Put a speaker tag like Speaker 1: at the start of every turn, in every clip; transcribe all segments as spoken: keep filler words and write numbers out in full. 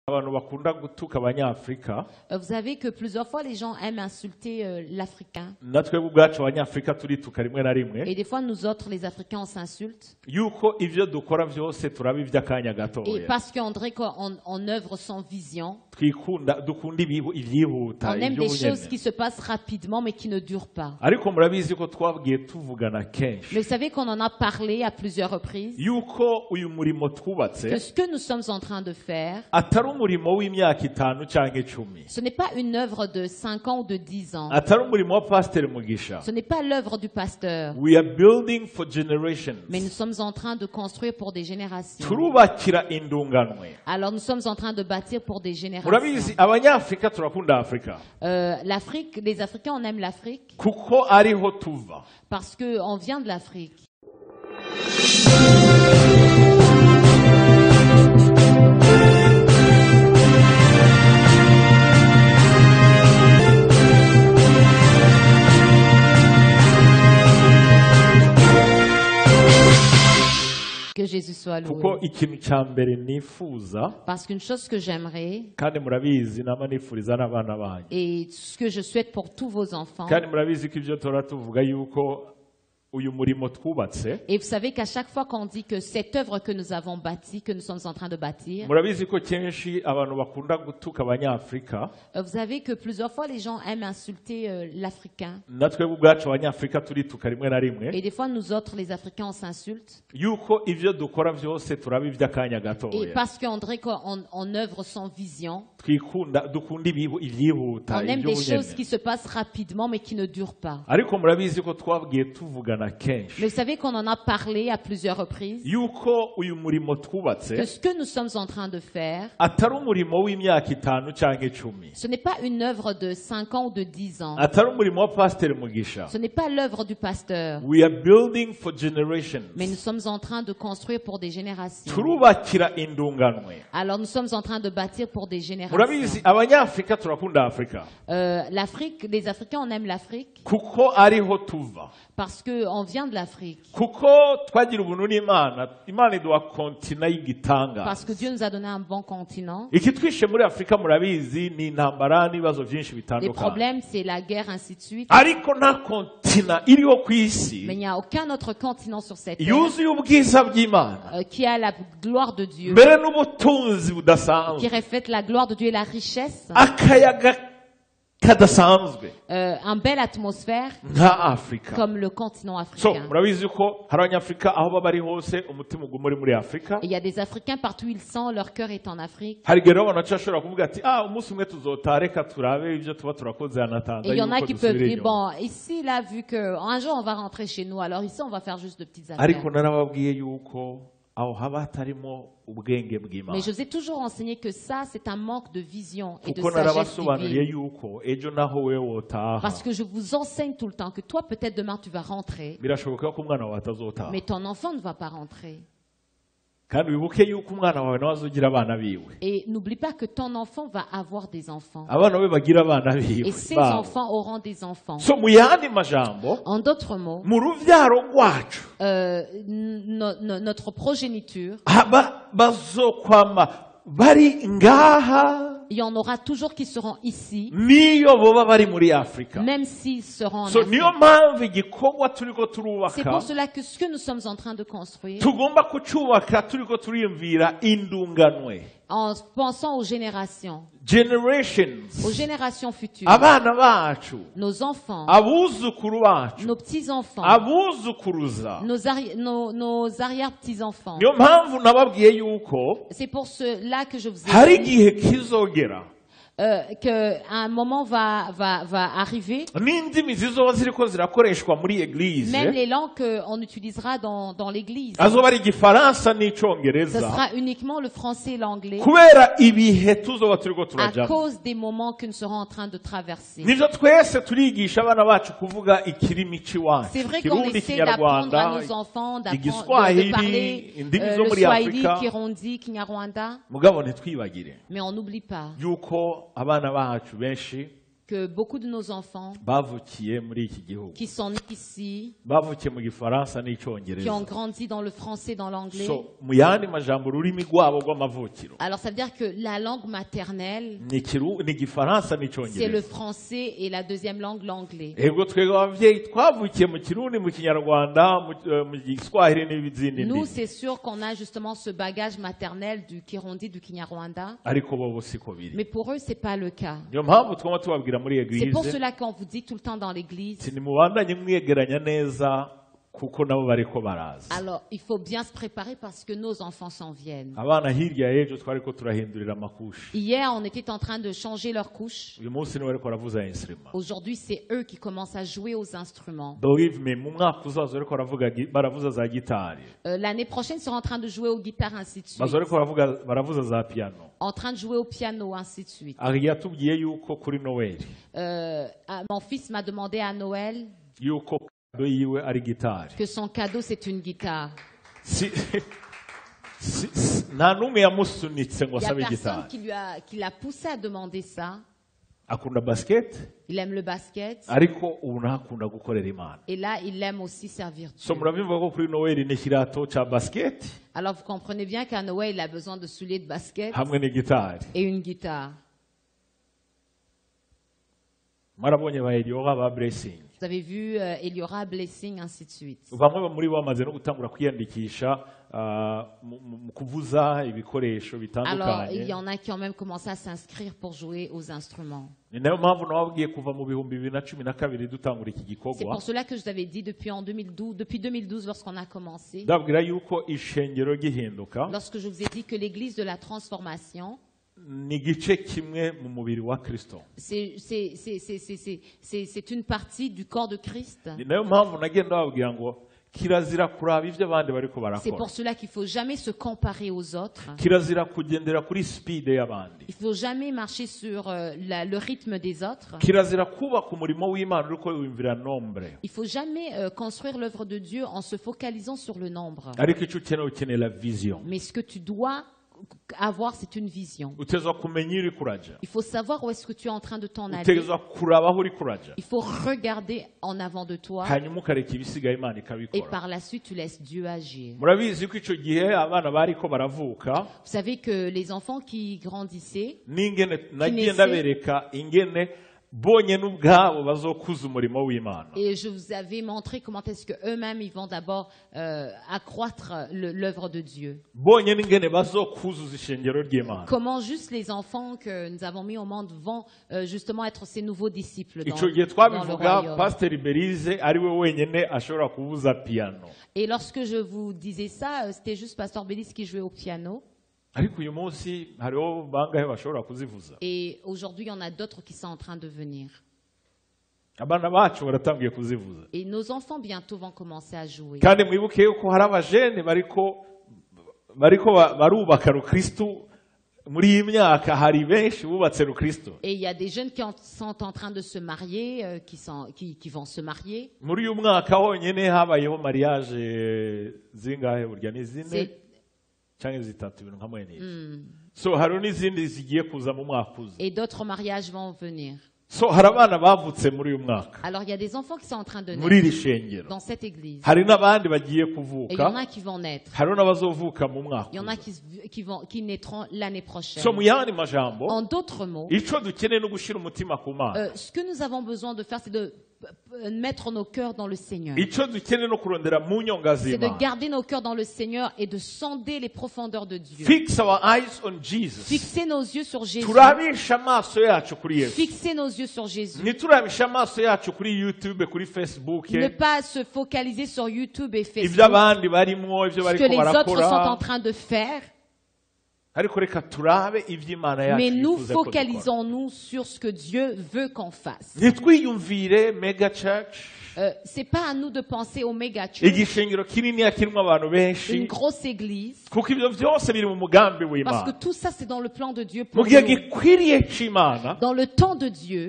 Speaker 1: Vous savez que plusieurs fois les gens aiment insulter euh, l'Africain. Et des fois nous autres les Africains on s'insulte. Et parce qu'on dirait qu'on on œuvre sans vision. On aime des choses qui se passent rapidement mais qui ne durent pas. Mais vous savez qu'on en a parlé à plusieurs reprises. Que ce que nous sommes en train de faire, ce n'est pas une œuvre de cinq ans ou de dix ans. Ce n'est pas l'œuvre du pasteur. Mais nous sommes en train de construire pour des générations. Alors nous sommes en train de bâtir pour des générations. Euh, L'Afrique, les Africains, on aime l'Afrique parce qu'on vient de l'Afrique. Que Jésus soit loué. Parce qu'une chose que j'aimerais, et ce que je souhaite pour tous vos enfants, et vous savez qu'à chaque fois qu'on dit que cette œuvre que nous avons bâtie, que nous sommes en train de bâtir, vous savez que plusieurs fois les gens aiment insulter euh, l'Africain. Et des fois nous autres les Africains on s'insulte. Et parce qu'on dirait qu'on on œuvre sans vision. On aime des choses qui se passent rapidement mais qui ne durent pas. Mais vous savez qu'on en a parlé à plusieurs reprises. Que ce que nous sommes en train de faire, ce n'est pas une œuvre de cinq ans ou de dix ans. Ce n'est pas l'œuvre du pasteur. Mais nous sommes en train de construire pour des générations. Alors nous sommes en train de bâtir pour des générations. Euh, L'Afrique, les Africains, on aime l'Afrique parce qu'on vient de l'Afrique. Parce que Dieu nous a donné un bon continent. Les problèmes, c'est la guerre, ainsi de suite. Mais il n'y a aucun autre continent sur cette terre euh, qui a la gloire de Dieu, qui reflète la gloire de Dieu et la richesse. Euh, une belle atmosphère comme le continent africain. Il y a des Africains partout où ils sont, leur cœur est en Afrique. Et il y en a qui peuvent dire, bon, ici, là, vu qu'un jour on va rentrer chez nous, alors ici on va faire juste de petites affaires. Mais je vous ai toujours enseigné que ça, c'est un manque de vision et de sagesse divine. Parce que je vous enseigne tout le temps que toi, peut-être demain, tu vas rentrer. Mais ton enfant ne va pas rentrer. Et n'oublie pas que ton enfant va avoir des enfants. Et ses enfants auront des enfants. En d'autres mots, euh, no, no, notre progéniture, il y en aura toujours qui seront ici, même s'ils seront en Afrique. C'est pour cela que ce que nous sommes en train de construire, en pensant aux générations, aux générations futures, nos enfants, nos petits-enfants, nos, arri nos, nos arrière-petits-enfants. C'est pour cela que je vous ai dit Euh, qu'un moment va, va, va arriver, même les langues qu'on utilisera dans, dans l'église, ce sera uniquement le français et l'anglais à cause des moments que nous serons en train de traverser. C'est vrai qu'on essaie d'apprendre à nos enfants de, de parler euh, le Swahili, Kirundi, Kinyarwanda, mais on n'oublie pas que beaucoup de nos enfants qui sont nés ici, qui ont grandi dans le français et dans l'anglais, alors ça veut dire que la langue maternelle, c'est le français et la deuxième langue, l'anglais. Nous, c'est sûr qu'on a justement ce bagage maternel du Kirundi, du Kinyarwanda, mais pour eux, c'est pas le cas. C'est pour cela qu'on vous dit tout le temps dans l'église. Alors, il faut bien se préparer parce que nos enfants s'en viennent. Hier, on était en train de changer leurs couches. Aujourd'hui, c'est eux qui commencent à jouer aux instruments. Euh, L'année prochaine, ils seront en train de jouer aux guitares, ainsi de suite. En train de jouer au piano, ainsi de suite. Euh, mon fils m'a demandé à Noël que son cadeau, c'est une guitare. Il n'y a personne qui lui a, qui l'a poussé à demander ça. Il aime le basket. Et là, il aime aussi servir Dieu. Alors, vous comprenez bien qu'à Noël, il a besoin de souliers de basket et une guitare. Vous avez vu euh, Eliora, Blessing, ainsi de suite. Alors, il y en a qui ont même commencé à s'inscrire pour jouer aux instruments. C'est pour cela que je vous avais dit depuis, en deux mille douze, depuis deux mille douze, lorsqu'on a commencé, lorsque je vous ai dit que l'église de la transformation, c'est une partie du corps de Christ. C'est pour cela qu'il ne faut jamais se comparer aux autres. Il ne faut jamais marcher sur euh, la, le rythme des autres. Il ne faut jamais euh, construire l'œuvre de Dieu en se focalisant sur le nombre. Mais ce que tu dois avoir, c'est une vision. Il faut savoir où est-ce que tu es en train de t'en aller. Il faut regarder en avant de toi. Et par la suite, tu laisses Dieu agir. Vous savez que les enfants qui grandissaient, qui naissaient, et je vous avais montré comment est-ce qu'eux-mêmes ils vont d'abord euh, accroître l'œuvre de Dieu. Comment juste les enfants que nous avons mis au monde vont euh, justement être ces nouveaux disciples dans, dans le royaume. Et lorsque je vous disais ça, c'était juste Pasteur Bélis qui jouait au piano. Et aujourd'hui, il y en a d'autres qui sont en train de venir. Et nos enfants bientôt vont commencer à jouer. Et il y a des jeunes qui sont en train de se marier, euh, qui, sont, qui, qui vont se marier. C'est Mm. Et d'autres mariages vont venir. Alors il y a des enfants qui sont en train de naître dans cette église. Et il y en a qui vont naître. Il y en a qui, qui, vont, qui naîtront l'année prochaine. En d'autres mots, euh, ce que nous avons besoin de faire, c'est de mettre nos cœurs dans le Seigneur. C'est de garder nos cœurs dans le Seigneur et de sonder les profondeurs de Dieu. Fix our eyes on Jesus. Fixer nos yeux sur Jésus. Fixer nos yeux sur Jésus. Ne pas se focaliser sur YouTube et Facebook. Ce que les autres sont en train de faire. Mais nous focalisons-nous sur ce que Dieu veut qu'on fasse. Euh, c'est pas à nous de penser au méga church, une grosse église, parce que tout ça c'est dans le plan de Dieu pour nous. Dans le temps de Dieu,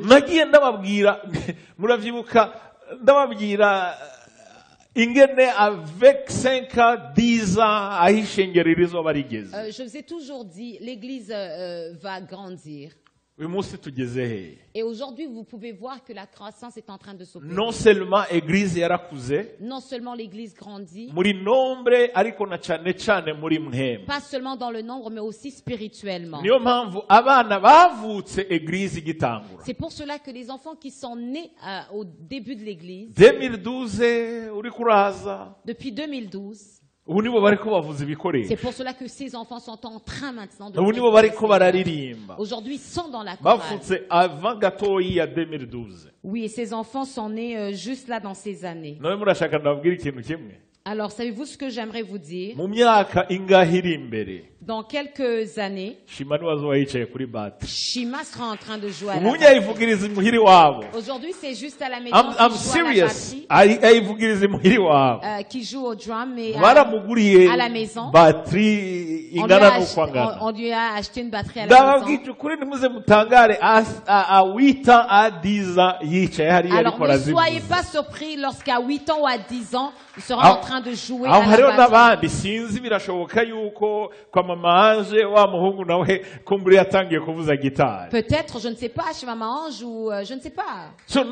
Speaker 1: ingene avec cinq ans, dix ans ahishengerera izoba rigeze. Euh, je vous ai toujours dit, l'église euh, va grandir. Et aujourd'hui, vous pouvez voir que la croissance est en train de s'opérer.
Speaker 2: Non seulement l'église yarakuze,
Speaker 1: non seulement l'église grandit,
Speaker 2: muri nombre ariko na cyane cyane muri mwemwe.
Speaker 1: Pas seulement dans le nombre, mais aussi spirituellement.
Speaker 2: Niyo mpamvu abana bavutse église igitangura.
Speaker 1: C'est pour cela que les enfants qui sont nés euh, au début de l'église,
Speaker 2: deux mille douze uri kuraza,
Speaker 1: depuis deux mille douze,
Speaker 2: c'est
Speaker 1: pour cela que ces enfants sont en train maintenant de aujourd'hui ils sont dans la chorale. Oui, et ces enfants sont nés euh, juste là dans ces années. Alors, savez-vous ce que j'aimerais vous dire? Dans quelques années, Shima sera en train de jouer à la batterie. Aujourd'hui, c'est juste à la maison
Speaker 2: I'm, I'm serious.
Speaker 1: Euh, qui joue au drum, mais à, à la maison, on lui, ach on, on lui a acheté une batterie à la maison. Alors, ne soyez pas surpris lorsqu'à huit ans ou à dix ans, il sera en train de jouer à la batterie. Peut-être, je ne sais pas, chez Maman Ange ou euh, je ne sais pas.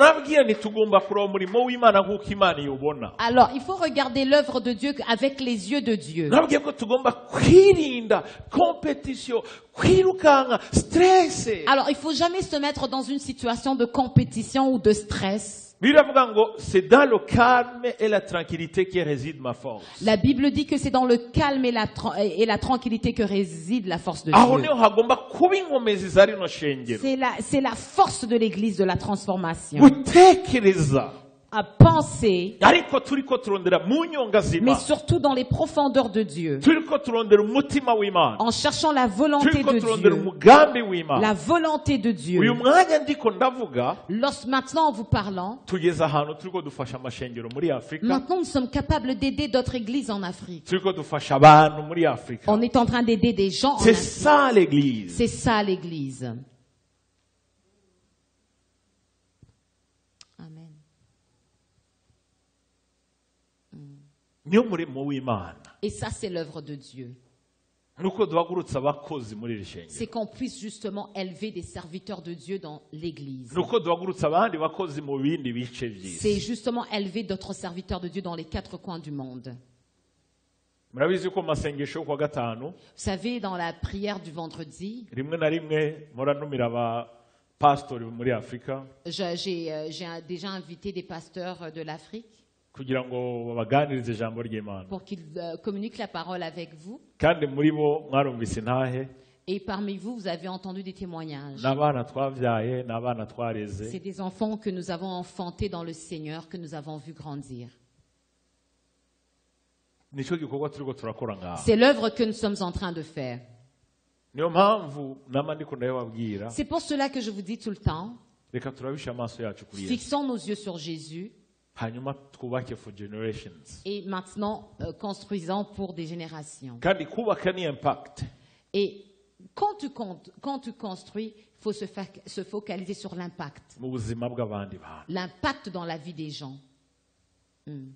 Speaker 1: Alors, il faut regarder l'œuvre de Dieu avec les yeux de Dieu. Alors, il ne faut jamais se mettre dans une situation de compétition ou de stress.
Speaker 2: C'est dans le calme et la tranquillité que réside ma force.
Speaker 1: La Bible dit que c'est dans le calme et la, et la tranquillité que réside la force de Dieu. C'est la, c'est la force de l'église de la transformation. À penser, mais surtout dans les profondeurs de Dieu, en cherchant la volonté de Dieu, la volonté de Dieu. Lorsque maintenant en vous parlant, maintenant nous sommes capables d'aider d'autres églises en Afrique. On est en train d'aider des gens en Afrique.
Speaker 2: C'est ça l'église.
Speaker 1: C'est ça l'église. Et ça, c'est l'œuvre de Dieu. C'est qu'on puisse justement élever des serviteurs de Dieu dans l'église. C'est justement élever d'autres serviteurs de Dieu dans les quatre coins du monde. Vous savez, dans la prière du vendredi, j'ai euh, déjà invité des pasteurs de l'Afrique pour qu'ils euh, communiquent la parole avec vous. Et parmi vous, vous avez entendu des témoignages. C'est des enfants que nous avons enfantés dans le Seigneur, que nous avons vus grandir. C'est l'œuvre que nous sommes en train de faire. C'est pour cela que je vous dis tout le temps, fixons nos yeux sur Jésus. Et maintenant, euh, construisons pour des générations. Et quand tu, quand tu construis, il faut se, se focaliser sur l'impact. L'impact dans la vie des gens. Hmm.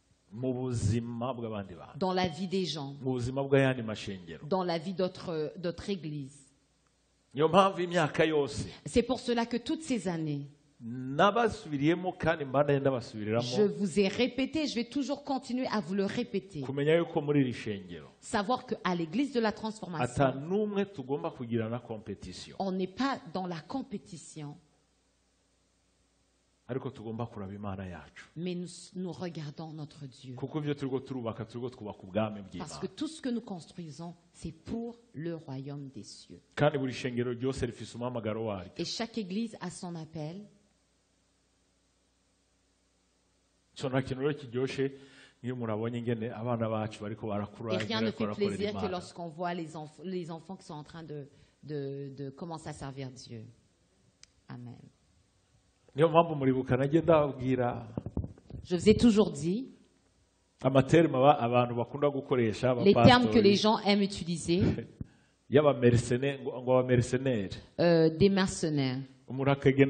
Speaker 1: Dans la vie des gens. Dans la vie d'autres d'autres églises. C'est pour cela que toutes ces années, je vous ai répété, je vais toujours continuer à vous le répéter. Savoir qu'à l'église de la transformation, on n'est pas dans la compétition. Mais nous, nous regardons notre Dieu. Parce que tout ce que nous construisons, c'est pour le royaume des cieux. Et chaque église a son appel. Et rien ne fait plaisir que lorsqu'on voit les, enf les enfants qui sont en train de, de, de commencer à servir Dieu. Amen. Je vous ai toujours dit les termes que les gens aiment utiliser, euh, des mercenaires.
Speaker 2: Une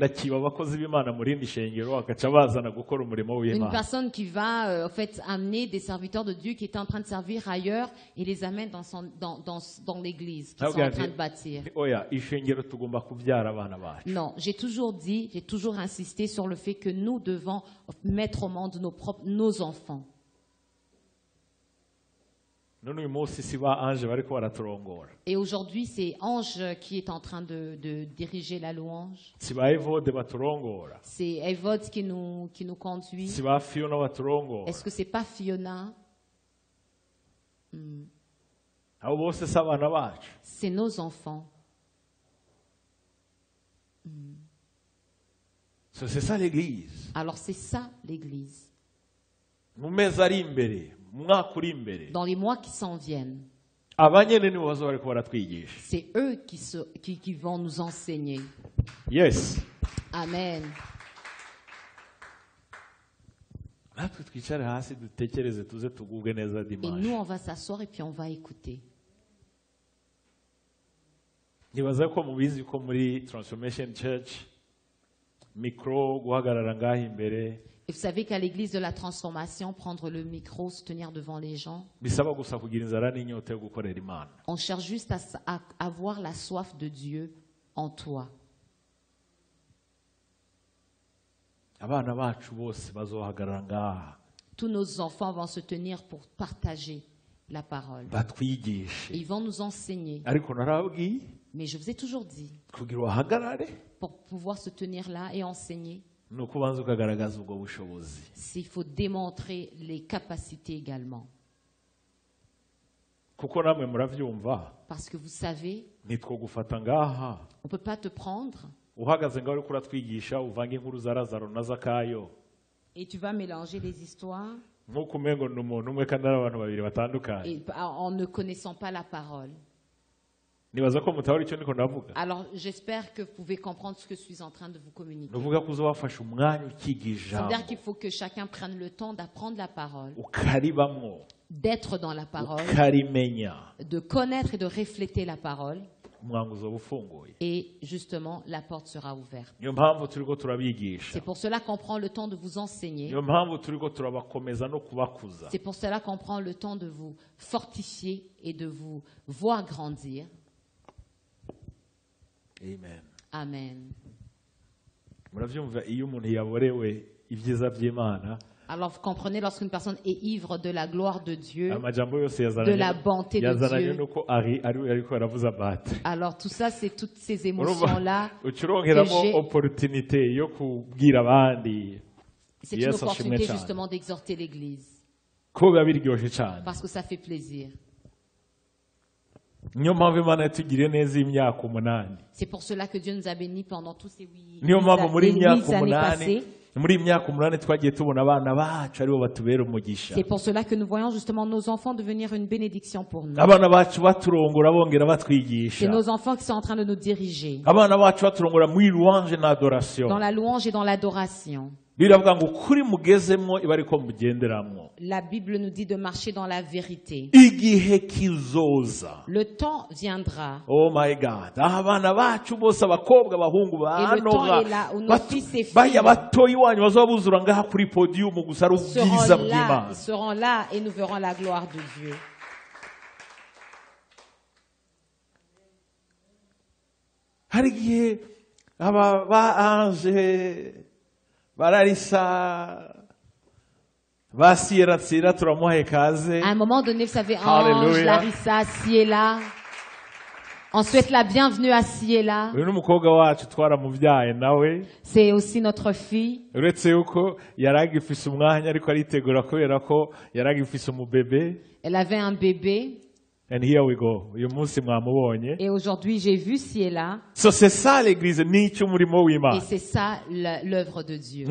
Speaker 1: personne qui va euh, en fait amener des serviteurs de Dieu qui étaient en train de servir ailleurs et les amène dans, son, dans, dans, dans l'église qu'ils sont en train de bâtir. Non, j'ai toujours dit, j'ai toujours insisté sur le fait que nous devons mettre au monde nos, propres, nos enfants. Et aujourd'hui, c'est Ange qui est en train de, de diriger la louange. C'est Evod qui nous, qui nous conduit. Est-ce que c'est pas Fiona? Hmm. C'est nos enfants. Hmm.
Speaker 2: C'est ça l'église.
Speaker 1: Alors c'est ça l'église.
Speaker 2: Dans
Speaker 1: les mois qui s'en viennent, c'est eux qui, se, qui, qui vont nous enseigner.
Speaker 2: Yes.
Speaker 1: Amen.
Speaker 2: Et
Speaker 1: nous, on va s'asseoir et puis on va écouter. Et vous savez qu'à l'église de la transformation, prendre le micro, se tenir devant les gens, on cherche juste à, à avoir la soif de Dieu en toi. Tous nos enfants vont se tenir pour partager la parole. Et ils vont nous enseigner. Mais je vous ai toujours dit, pour pouvoir se tenir là et enseigner, il faut démontrer les capacités également. Parce que vous savez, on ne peut pas te prendre et tu vas mélanger les histoires et, en ne connaissant pas la parole. Alors j'espère que vous pouvez comprendre ce que je suis en train de vous communiquer. C'est-à-dire qu'il faut que chacun prenne le temps d'apprendre la parole, d'être dans la parole, de connaître et de refléter la parole. Et justement, la porte sera ouverte. C'est pour cela qu'on prend le temps de vous enseigner. C'est pour cela qu'on prend le temps de vous fortifier et de vous voir grandir.
Speaker 2: Amen.
Speaker 1: Amen. Alors vous comprenez, lorsqu'une personne est ivre de la gloire de Dieu, de la bonté de Dieu, alors tout ça, c'est toutes ces émotions-là que j'ai. C'est une opportunité justement d'exhorter l'Église. Parce que ça fait plaisir. C'est pour cela que Dieu nous a bénis pendant tous ces huit années passées. C'est pour cela que nous voyons justement nos enfants devenir une bénédiction pour nous. C'est nos enfants qui sont en train de nous diriger dans la louange et dans l'adoration. La Bible nous dit de marcher dans la vérité. Le temps viendra.
Speaker 2: Oh my God. Et
Speaker 1: le temps est là où nos fils et filles seront là, ils seront là et nous verrons la gloire de Dieu. À un moment donné, vous savez, Ange, Larissa, Siela, on souhaite la bienvenue à Siela. C'est aussi notre fille. Elle avait un bébé.
Speaker 2: And here we go.
Speaker 1: Et aujourd'hui, j'ai vu Siela.
Speaker 2: So c'est ça l'église,
Speaker 1: et c'est ça l'œuvre de Dieu.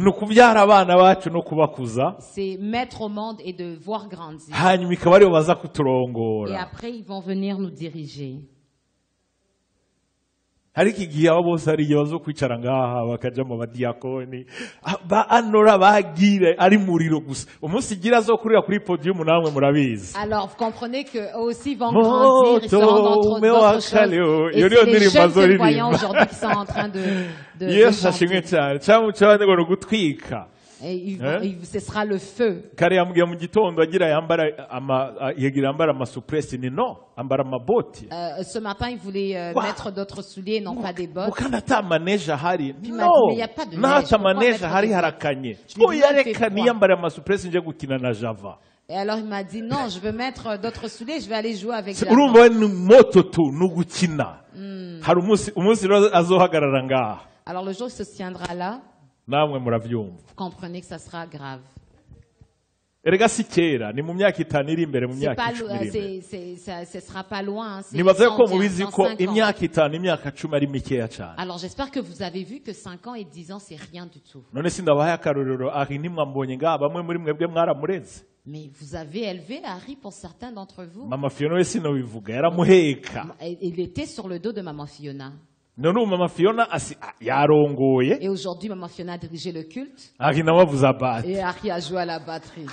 Speaker 1: C'est mettre au monde et de voir grandir. Et après, ils vont venir nous diriger.
Speaker 2: Hariki gihe abo bose ari igihe bazo kwicara ngaha bakaja mu badiyakoni ba anora bagire ari muriro gusa umunsi gira zo kurira kuri podium namwe murabizi.
Speaker 1: Alors vous comprenez que eux aussi vont grandir, ils seront dans d'autres choses. Et c'est les jeunes croyants aujourd'hui qui sont en train de de
Speaker 2: Yes, ashimwe cyane. Cyamu cyane ngo gutwika.
Speaker 1: Et il, il, ce sera le feu.
Speaker 2: Kare yambwiye mu gitondo agira yambara ama yegira yambara amasupresi ni no ambara amaboti.
Speaker 1: Euh, ce matin il voulait euh, mettre d'autres souliers non pas des bottes.
Speaker 2: Ukanda ta maneja hari.
Speaker 1: Non. Mais il y a pas de neige.
Speaker 2: Nata maneja hari harakanye. Oya reka niyambara amasupresi nje gukina na Java.
Speaker 1: Et alors il m'a dit non, je veux mettre d'autres souliers, je vais aller jouer avec Java.
Speaker 2: Urumva ni moto tu nugukina. Hari umunsi umunsi azohagarara ngaha.
Speaker 1: Alors le jour il se tiendra là.
Speaker 2: Vous
Speaker 1: comprenez que ça sera grave.
Speaker 2: Erega si kera ni mu myaka itanu iri imbere mu myaka icumi iri
Speaker 1: imbere. Ce sera pas loin.
Speaker 2: Nibaza ko mubizi ko imyaka itanu imyaka cumi ari mikeya cyane.
Speaker 1: Alors j'espère que vous avez vu que cinq ans et dix ans c'est rien du tout.
Speaker 2: None sindabaye akarorero ari nimwambonye nga bamwe muri mwebwe mwaramureze.
Speaker 1: Mais vous avez élevé Harry pour certains d'entre vous.
Speaker 2: Mama Fiona we sinobivuga yaramuheka.
Speaker 1: Il était sur le dos de Maman Fiona.
Speaker 2: None Mama Fiona asi yarongoye.
Speaker 1: Et aujourd'hui Maman Fiona a dirigé le culte.
Speaker 2: Ari nawe avuza bat.
Speaker 1: Et Harry a joué à la batterie.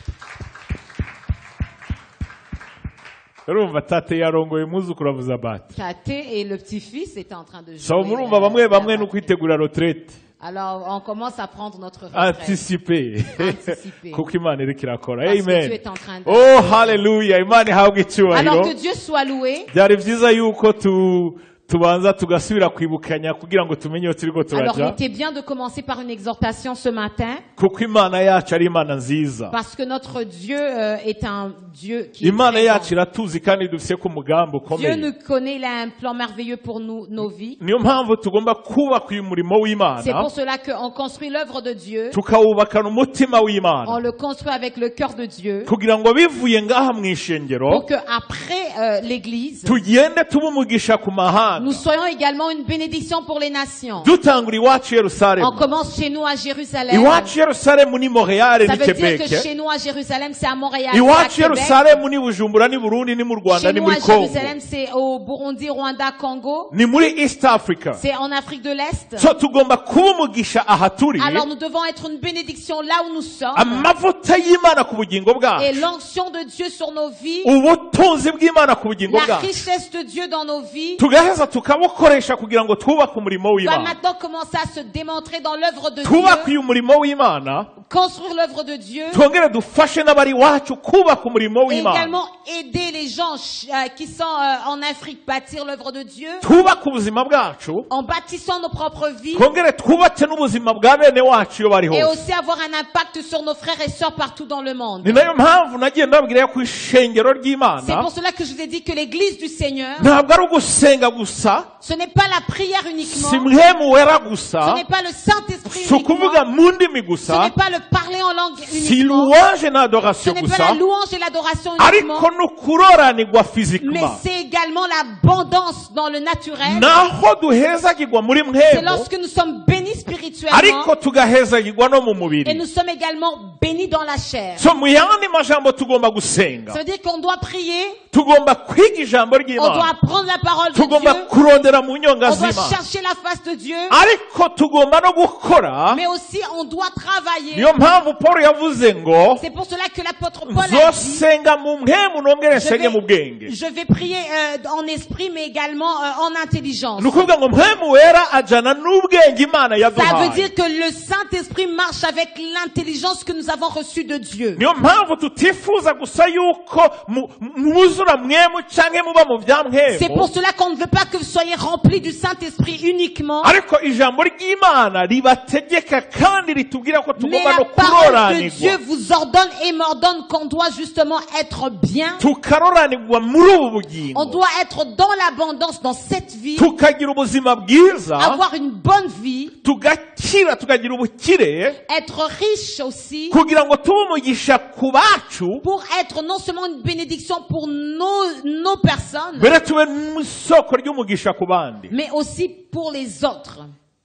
Speaker 2: Urumva tate yarongoye muzukuru avuza bat.
Speaker 1: Tate et le petit-fils étaient en train de jouer.
Speaker 2: So murumva bamwe bamwe no kwitegura retraite.
Speaker 1: Alors on commence à prendre notre
Speaker 2: retraite. Anticiper.
Speaker 1: Anticiper.
Speaker 2: Kuko Imana iri kirakora.
Speaker 1: Amen.
Speaker 2: Amen.
Speaker 1: De...
Speaker 2: Oh hallelujah. Imana ihabwe icyubahiro.
Speaker 1: Alors que Dieu soit loué.
Speaker 2: Byari byiza yuko tu tubanza tugasubira kwibukanya kugira ngo tumenye yo turiko turaja.
Speaker 1: Alors il était bien de commencer par une exhortation ce matin.
Speaker 2: Kuko Imana yacu ari Imana nziza.
Speaker 1: Parce que notre Dieu euh, est un Dieu qui
Speaker 2: Imana yacu iratuzi kandi dufise ku mugambo ukomeye.
Speaker 1: Dieu nous connaît, il a un plan merveilleux pour nous, nos vies.
Speaker 2: Niyo mpamvu tugomba kubaka uyu murimo w'Imana.
Speaker 1: C'est pour cela qu'on construit l'œuvre de Dieu.
Speaker 2: Tukawubakana umutima w'Imana.
Speaker 1: On le construit avec le cœur de Dieu.
Speaker 2: Kugira ngo bivuye ngaha mw'ishengero.
Speaker 1: Pour que après euh, l'église.
Speaker 2: Tugende tubumugisha ku mahanga.
Speaker 1: Nous soyons également une bénédiction pour les nations.
Speaker 2: On
Speaker 1: commence chez nous à Jérusalem.
Speaker 2: Ça
Speaker 1: veut dire que chez nous à Jérusalem, c'est à Montréal, c'est à Québec. Chez nous à Jérusalem, c'est au Burundi, Rwanda, Congo. C'est en Afrique de l'Est. Alors nous devons être une bénédiction là où nous sommes. Et l'onction de Dieu sur nos vies. La richesse de Dieu dans nos vies. Va maintenant commencer à se démontrer dans l'œuvre de Dieu. Construire l'œuvre de Dieu. Et également aider les gens euh, qui sont euh, en Afrique bâtir l'œuvre de Dieu. En bâtissant nos propres vies. Et aussi avoir un impact sur nos frères et sœurs partout dans le monde. C'est pour cela que je vous ai dit que l'église du Seigneur, ce n'est pas la prière uniquement. Ce n'est pas le Saint-Esprit uniquement. Ce n'est pas le parler en langue uniquement. Ce n'est pas la louange et l'adoration uniquement. Mais c'est également l'abondance dans le naturel. C'est lorsque nous sommes bénis spirituellement. Et nous sommes également bénis dans la chair. Ça veut dire qu'on doit prier. On doit apprendre la parole de Dieu. On doit chercher la face de Dieu. Mais aussi on doit travailler. C'est pour cela que l'apôtre Paul a dit, je vais, je vais prier euh, en esprit mais également euh, en intelligence. Ça veut dire que le Saint-Esprit marche avec l'intelligence que nous avons reçue de Dieu. C'est pour cela qu'on ne veut pas que vous soyez remplis du Saint-Esprit uniquement. Mais la parole de Dieu vous ordonne et m'ordonne qu'on doit justement être bien. On doit être dans l'abondance dans cette vie. Avoir une bonne vie. Être riche aussi. Pour être non seulement une bénédiction pour nos, nos personnes, mais aussi pour les autres.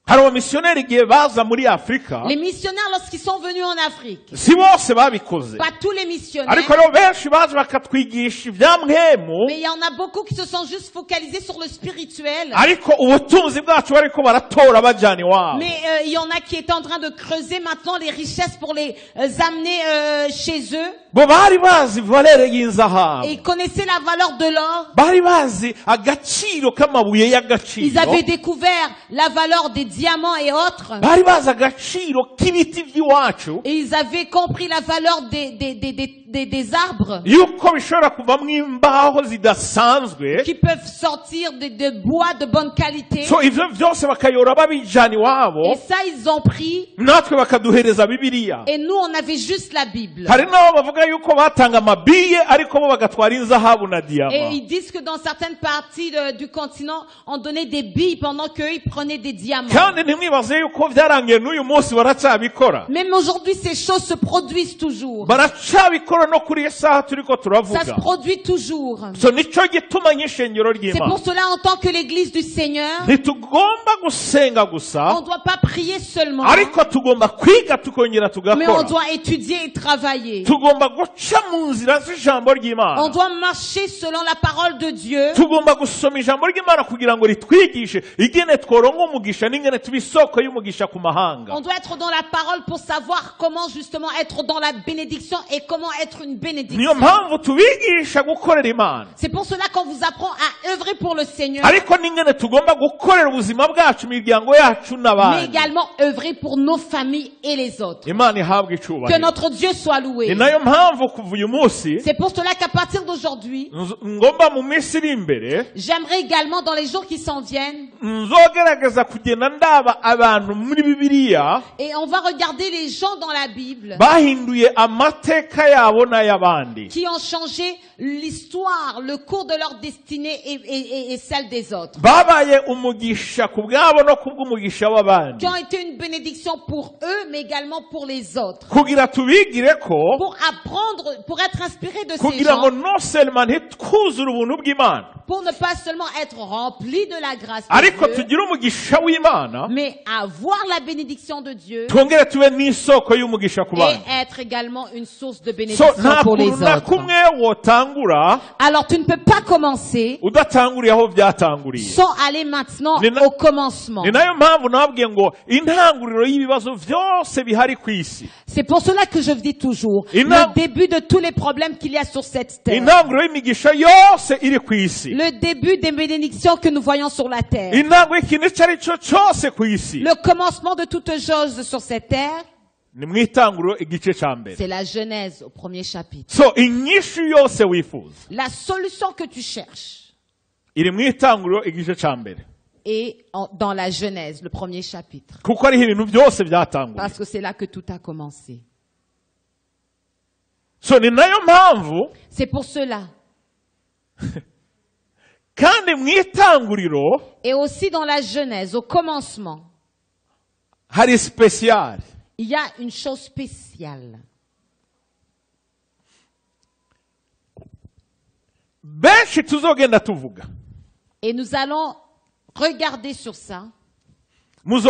Speaker 2: hari missionnaires igihe baza muri Afrika.
Speaker 1: Les missionnaires lorsqu'ils sont venus en Afrique.
Speaker 2: Si bose babikoze.
Speaker 1: Pas tous les missionnaires.
Speaker 2: Ariko rero benshi baje bakatwigisha ibyamwemu.
Speaker 1: Mais il y en a beaucoup qui se sont juste focalisés sur le spirituel.
Speaker 2: Ariko ubutunzi bwacu bariko baratora bajani wabo.
Speaker 1: Mais euh, il y en a qui étaient en train de creuser maintenant les richesses pour les euh, amener euh, chez eux.
Speaker 2: Bo bari bazi valeur y'inzahabu.
Speaker 1: Et ils connaissaient la valeur de l'or.
Speaker 2: Bari bazi agaciro k'amabuye y'agaciro.
Speaker 1: Ils avaient découvert la valeur des diamants et autres.
Speaker 2: Bari bazi agaciro k'ibiti by'iwacu.
Speaker 1: Et ils avaient compris la valeur des des des des des, des arbres.
Speaker 2: Yuko bishobora kuvamwo imbaho zidasanzwe.
Speaker 1: Qui peuvent sortir de de bois de bonne qualité.
Speaker 2: So ivyo byose bakayora babijani wabo.
Speaker 1: Et ça ils ont pris.
Speaker 2: Natwe bakaduhereza Bibiliya.
Speaker 1: Et nous on avait juste la Bible.
Speaker 2: Hari nabo bavuga yuko batanga amabiye ariko bo bagatwara inzahabu na diamant.
Speaker 1: Et ils disent que dans certaines parties de, du continent on donnait des billes pendant qu'eux ils prenaient des diamants.
Speaker 2: Kandi ntimwibaze yuko byarangiye n'uyu munsi baracyabikora.
Speaker 1: Même aujourd'hui ces choses se produisent toujours.
Speaker 2: Baracyabikora no kuri esa turiko turavuga.
Speaker 1: Ça se produit toujours.
Speaker 2: So nico gituma nyishengero ry'Imana.
Speaker 1: C'est pour cela en tant que l'église du Seigneur.
Speaker 2: Ntitugomba gusenga gusa.
Speaker 1: On doit pas prier seulement.
Speaker 2: Ariko tugomba kwiga tukongera tugakora.
Speaker 1: Mais on doit étudier et travailler.
Speaker 2: Tugomba guca mu nzira z'ijambo ry'Imana.
Speaker 1: On doit marcher selon la parole de Dieu.
Speaker 2: Tugomba gusoma ijambo ry'Imana kugira ngo ritwigishe igene tworonka umugisha n'ingene tubisoko y'umugisha ku mahanga.
Speaker 1: On doit être dans la parole pour savoir comment justement être dans la bénédiction et comment être une bénédiction.
Speaker 2: Niyo mpamvu tubigisha gukorera Imana.
Speaker 1: C'est pour cela qu'on vous apprend à œuvrer pour le Seigneur.
Speaker 2: Ariko n'ingene tugomba gukorera ubuzima bwacu imiryango yacu n'abandi.
Speaker 1: Mais également œuvrer pour nos familles et les autres.
Speaker 2: Imana ihabwe icubahiro.
Speaker 1: Que notre Dieu soit loué.
Speaker 2: Ni nayo mpamvu kuva uyu munsi.
Speaker 1: C'est pour cela qu'à partir d'aujourd'hui,
Speaker 2: ngomba mu minsi iri imbere.
Speaker 1: J'aimerais également dans les jours qui s'en viennent.
Speaker 2: Nzogerageza kugenda ndaba abantu muri Bibiliya.
Speaker 1: Et on va regarder les gens dans la Bible.
Speaker 2: Bahinduye amateka yabo n'ayabandi.
Speaker 1: Qui ont changé l'histoire, le cours de leur destinée et, et, et, et celle des autres.
Speaker 2: Babaye umugisha ku bwabo no kubw'umugisha w'abandi.
Speaker 1: Qui ont été une bénédiction pour eux, mais également pour les autres.
Speaker 2: Kugira tubigireko.
Speaker 1: Pour apprendre, pour être inspiré de ces
Speaker 2: kugira ngo
Speaker 1: gens.
Speaker 2: no seulement ntitwuzure ubuntu bw'Imana.
Speaker 1: Pour ne pas seulement être rempli de la grâce de
Speaker 2: Ariko
Speaker 1: Dieu.
Speaker 2: tugira umugisha w'Imana.
Speaker 1: Mais avoir la bénédiction de Dieu.
Speaker 2: Twongere tube n'isoko y'umugisha ku bandi.
Speaker 1: Et être également une source de bénédiction
Speaker 2: so,
Speaker 1: pour les autres.
Speaker 2: Kumwe wotangura.
Speaker 1: Alors tu ne peux pas commencer
Speaker 2: udatanguriye aho byatanguriye.
Speaker 1: Sans aller maintenant
Speaker 2: Nina,
Speaker 1: au commencement.
Speaker 2: Ni nayo mpamvu nababwiye ngo intanguriro y'ibibazo byose bihari ku isi.
Speaker 1: C'est pour cela que je dis toujours
Speaker 2: Ina,
Speaker 1: le début de tous les problèmes qu'il y a sur cette terre.
Speaker 2: Intanguriro y'imigisha yose iri ku isi.
Speaker 1: Le début des bénédictions que nous voyons sur la terre.
Speaker 2: Intanguriro y'ikintu icyo ari cyo cyose ku isi.
Speaker 1: Le commencement de toutes choses sur cette terre.
Speaker 2: C'est
Speaker 1: la Genèse au premier chapitre.
Speaker 2: So,
Speaker 1: la solution que tu cherches
Speaker 2: est
Speaker 1: dans la Genèse, le premier chapitre.
Speaker 2: Parce
Speaker 1: que c'est là que tout a commencé.
Speaker 2: So,
Speaker 1: c'est pour cela. Et aussi dans la Genèse, au commencement. Il y a une chose spéciale. Et nous allons regarder sur ça. On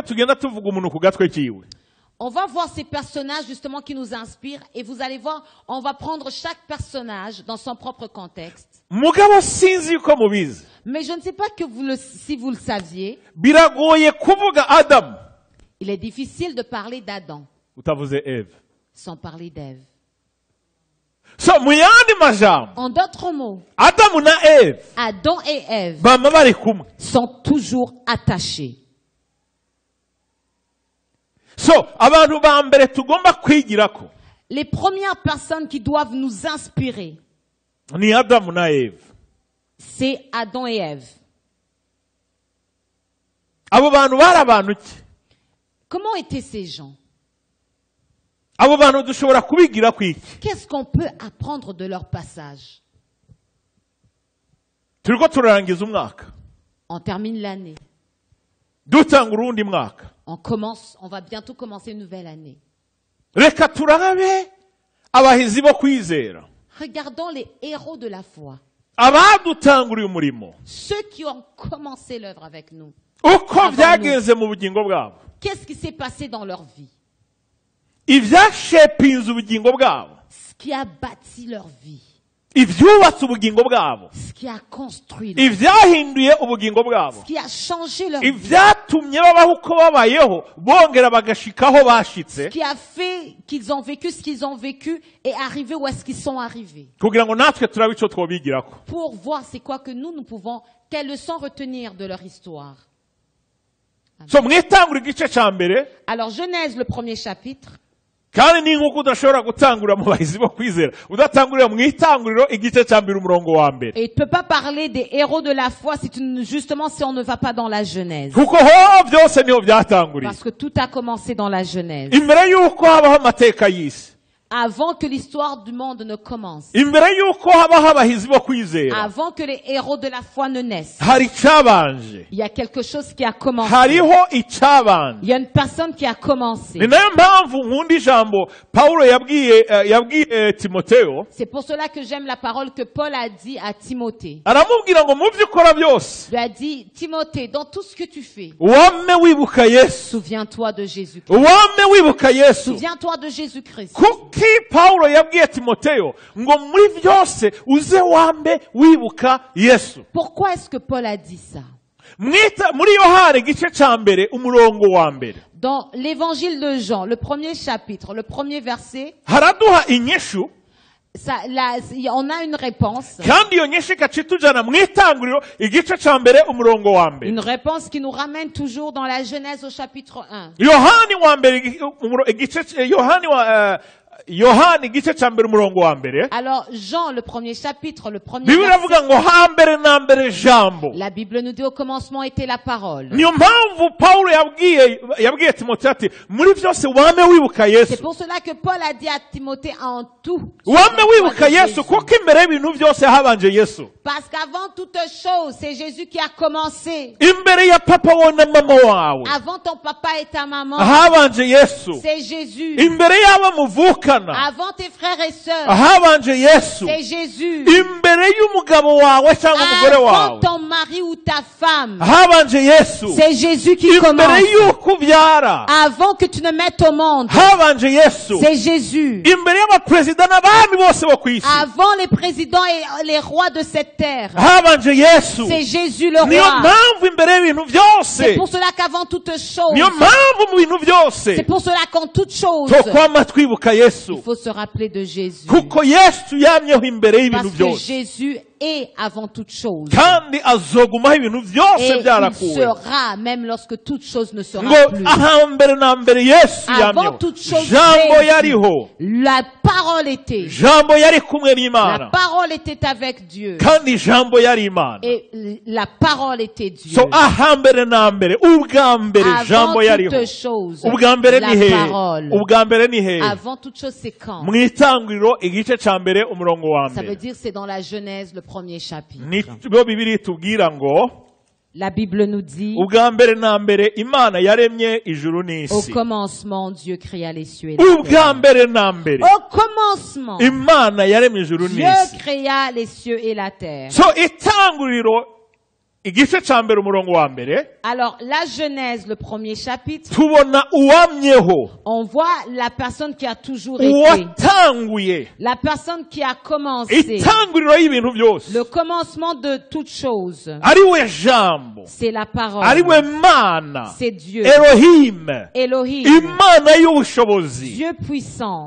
Speaker 1: va voir ces personnages justement qui nous inspirent et vous allez voir, on va prendre chaque personnage dans son propre contexte. Mais je ne sais pas que vous le, si vous le saviez. Il est difficile de parler d'Adam sans parler d'Ève.
Speaker 2: So,
Speaker 1: en d'autres mots,
Speaker 2: Adam
Speaker 1: et Ève sont toujours attachés.
Speaker 2: So,
Speaker 1: les premières personnes qui doivent nous inspirer, c'est Adam et Ève. Comment étaient ces gens? Qu'est-ce qu'on peut apprendre de leur passage? On termine l'année. On commence, on va bientôt commencer une nouvelle année. Regardons les héros de la foi. Ceux qui ont commencé l'œuvre avec nous.
Speaker 2: uko byagenze mu bugingo bwabo.
Speaker 1: Qu'est-ce qui s'est passé dans leur vie?
Speaker 2: Ivyashepinze ubugingo bwabo.
Speaker 1: Ce qui a bâti leur vie.
Speaker 2: Ivyubatse ubugingo bwabo.
Speaker 1: Ce qui a construit leur vie.
Speaker 2: Ivyahinduye ubugingo bwabo.
Speaker 1: Ce qui a changé leur vie.
Speaker 2: Ivyatumye babaho uko babayeho bongera bagashikaho bashitse.
Speaker 1: Ce qui a fait qu'ils ont vécu ce qu'ils ont vécu et arrivé où est-ce qu'ils sont arrivés.
Speaker 2: Kugira ngo natwe turabe ico twobigirako.
Speaker 1: Pour voir c'est quoi que nous nous pouvons, quelles leçons retenir de leur histoire.
Speaker 2: So mwitangura igice ca mbere.
Speaker 1: Alors Genèse le premier chapitre.
Speaker 2: Kandi ni nkuko udashobora gutangurira mu bahizi bo kwizera udatangurira mu itanguriro igice ca mbere umurongo wa mbere.
Speaker 1: Et tu peux pas parler des héros de la foi si tu, justement si on ne va pas dans la Genèse.
Speaker 2: Kuko ho byose niho byatanguriye.
Speaker 1: Parce que tout a commencé dans la Genèse.
Speaker 2: Imbere yuko habaho amateka y'isi.
Speaker 1: Avant que l'histoire du monde ne commence.
Speaker 2: Imbere yuko habaho abahizi bo kwizera.
Speaker 1: Avant que les héros de la foi ne naissent.
Speaker 2: Hari icabanje.
Speaker 1: Il y a quelque chose qui a commencé.
Speaker 2: Hariho icabanje.
Speaker 1: Il y a une personne qui a commencé.
Speaker 2: Ni nayo mpamvu nkunda ijambo Paulo yabwiye yabwiye Timotheo.
Speaker 1: C'est pour cela que j'aime la parole que Paul a dit à Timothée.
Speaker 2: Aramubwira ngo mu byukora byose.
Speaker 1: Il lui a dit, Timothée, dans tout ce que tu fais.
Speaker 2: Wame wibuka Yesu.
Speaker 1: Souviens-toi de Jésus-Christ.
Speaker 2: Wame wibuka Yesu.
Speaker 1: Souviens-toi de Jésus-Christ.
Speaker 2: Ki Paulo yabwiye Timotheo ngo muri byose uze wambe wibuka Yesu.
Speaker 1: Pourquoi est-ce que Paul a dit ça?
Speaker 2: Mwita muri Yohana igice ca mbere umurongo wa mbere.
Speaker 1: Dans l'évangile de Jean, le premier chapitre, le premier verset,
Speaker 2: haraduha inyishu.
Speaker 1: Ça, là, on a une réponse.
Speaker 2: Kandi iyo nyishu ikacitujana mwitanguriro igice ca mbere umurongo wa mbere.
Speaker 1: Une réponse qui nous ramène toujours dans la Genèse au chapitre un.
Speaker 2: Yohani wa mbere igice Yohani wa Yohani igice ca mbere umurongo wa mbere.
Speaker 1: Alors Jean le premier chapitre, le premier
Speaker 2: verset. Biravuga ngo hambere na mbere jambo.
Speaker 1: La Bible nous dit au commencement était la parole.
Speaker 2: Niyo mpamvu Paulo yabwiye yabwiye Timothée ati muri byose wame wibuka Yesu.
Speaker 1: C'est pour cela que Paul a dit à Timothée en tout.
Speaker 2: Wame wibuka Yesu kuko imbere y'ibintu byose habanje Yesu.
Speaker 1: Parce qu'avant toute chose, c'est Jésus qui a commencé.
Speaker 2: Imbere ya papa wona mama wawe.
Speaker 1: Avant ton papa et ta maman.
Speaker 2: Habanje Yesu.
Speaker 1: C'est Jésus.
Speaker 2: Imbere y'abo muvuka.
Speaker 1: Avant tes frères et sœurs,
Speaker 2: c'est
Speaker 1: Jésus.
Speaker 2: Avant
Speaker 1: ton mari ou ta femme, c'est Jésus qui commence. Avant que tu ne mettes au monde, c'est Jésus. Avant les présidents et les rois de cette terre, c'est Jésus le roi. C'est pour cela qu'avant toute chose, c'est pour cela qu'en toute chose, il faut se rappeler de Jésus. Parce que Jésus est avant toute chose. Et il sera même lorsque toute chose ne sera plus. Avant toute chose, la parole était. La parole était avec Dieu. Et la parole était Dieu. Avant toute chose, la parole. Avant toute chose, c'est quand? Ça veut dire c'est dans la Genèse, le premier chapitre. La Bible nous dit, au commencement, Dieu créa les cieux et la terre. Au commencement, Dieu créa les cieux et la terre. Alors, la Genèse, le premier chapitre, on voit la personne qui a toujours été, la personne qui a commencé, le commencement de toute chose. C'est la parole. C'est Dieu.
Speaker 2: Elohim.
Speaker 1: Elohim. Dieu puissant.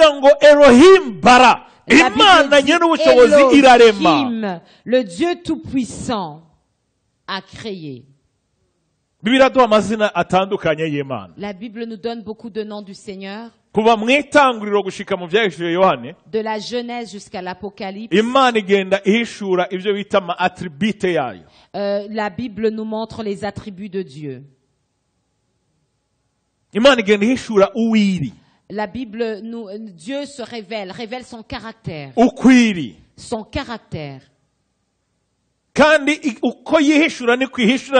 Speaker 1: Elohim, le Dieu tout-puissant, a créé. La Bible nous donne beaucoup de noms du Seigneur. De la Genèse jusqu'à l'Apocalypse. Euh, la Bible nous montre les attributs de Dieu. La Bible nous, Dieu se révèle, révèle son caractère. Son caractère. Et à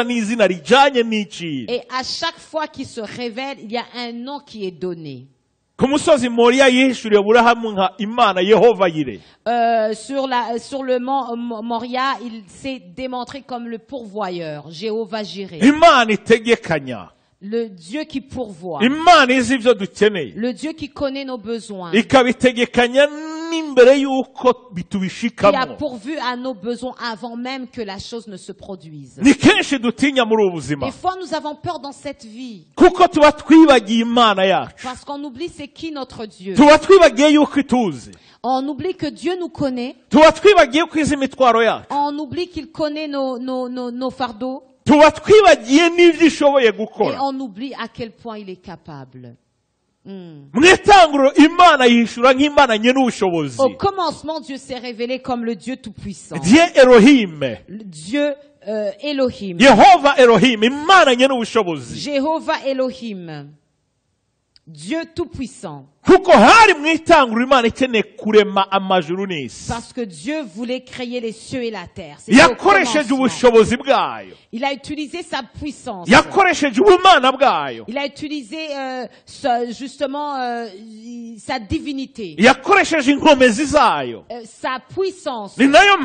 Speaker 1: chaque fois qu'il se révèle, il y a un nom qui est donné.
Speaker 2: Euh,
Speaker 1: sur, la, sur le mont Moria, il s'est démontré comme le pourvoyeur, Jéhovah Jireh. Le Dieu qui pourvoit. Le Dieu qui connaît nos besoins. Qui a pourvu à nos besoins avant même que la chose ne se produise. Des fois, nous avons peur dans cette vie. Parce qu'on oublie c'est qui notre Dieu. On oublie que Dieu nous connaît. On oublie qu'il connaît nos, nos, nos, nos fardeaux. Et on oublie à quel point il est capable. Mm. Au commencement, Dieu s'est révélé comme le Dieu Tout-Puissant. Dieu Elohim. Dieu euh, Elohim. Jéhovah Elohim. Jéhovah Elohim. Dieu Tout-Puissant. Parce que Dieu voulait créer les cieux et la terre. Il a utilisé sa puissance. Il a utilisé euh, sa, justement euh, sa divinité. Euh, sa puissance.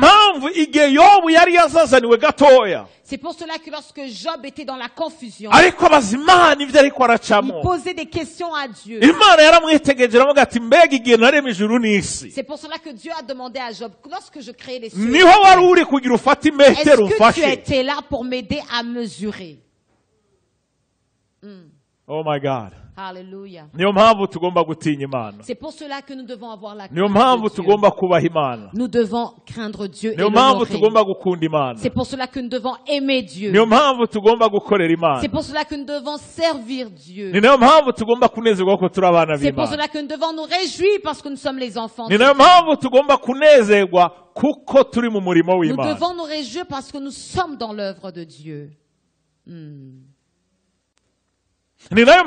Speaker 1: C'est pour cela que lorsque Job était dans la confusion, il posait des questions à Dieu. C'est pour cela que Dieu a demandé à Job, lorsque je créais les cieux, est-ce que tu étais là pour m'aider à mesurer? Mm.
Speaker 2: Oh my God.
Speaker 1: Hallelujah.
Speaker 2: C'est
Speaker 1: pour cela que nous devons avoir la crainte de Dieu. Nous devons craindre Dieu et l'honorer. C'est pour cela que nous devons aimer Dieu. C'est pour cela que nous devons servir Dieu. C'est pour cela que nous devons nous réjouir parce que nous sommes les enfants de Dieu. Nous devons nous réjouir parce que nous sommes dans l'œuvre de Dieu. Hmm. C'est pour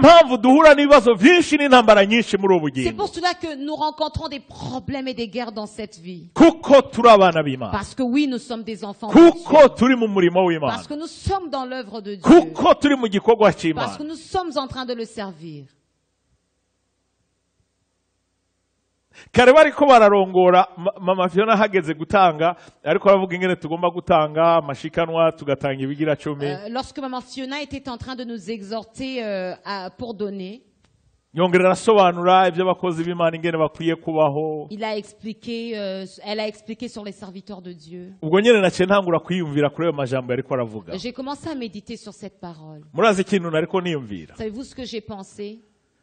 Speaker 1: cela que nous rencontrons des problèmes et des guerres dans cette vie. Parce que oui, nous sommes des enfants de Dieu. Parce que nous sommes dans l'œuvre de Dieu. Parce que nous sommes en train de le servir.
Speaker 2: kare bariko bararongora mama Fiona hageze gutanga ariko aravuga ingene tugomba gutanga amashikanwa tugatanga ibigira cumi.
Speaker 1: Lorsque maman Fiona était en train de nous exhorter euh, à, pour donner,
Speaker 2: yongera arasobanura ivyo abakozi b'Imana ingene bakwiye kubaho.
Speaker 1: Il a expliqué euh, elle a expliqué sur les serviteurs de Dieu.
Speaker 2: Ubwo nyene naciye ntangura kwiyumvira kuri ayo majambo yariko aravuga.
Speaker 1: J'ai commencé à méditer sur cette parole.
Speaker 2: Murazi ikintu nariko niyumvira.
Speaker 1: Savez-vous ce que j'ai pensé?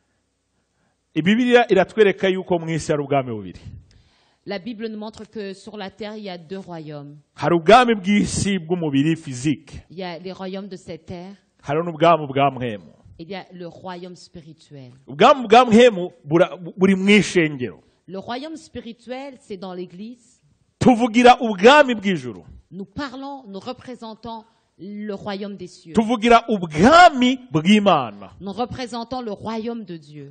Speaker 1: La Bible nous montre que sur la terre, il y a deux royaumes. Il y a les royaumes de cette terre. Il y a le royaume spirituel. Le royaume spirituel, c'est dans l'église. Nous parlons, nous représentons le royaume des cieux. Nous représentons le royaume de Dieu.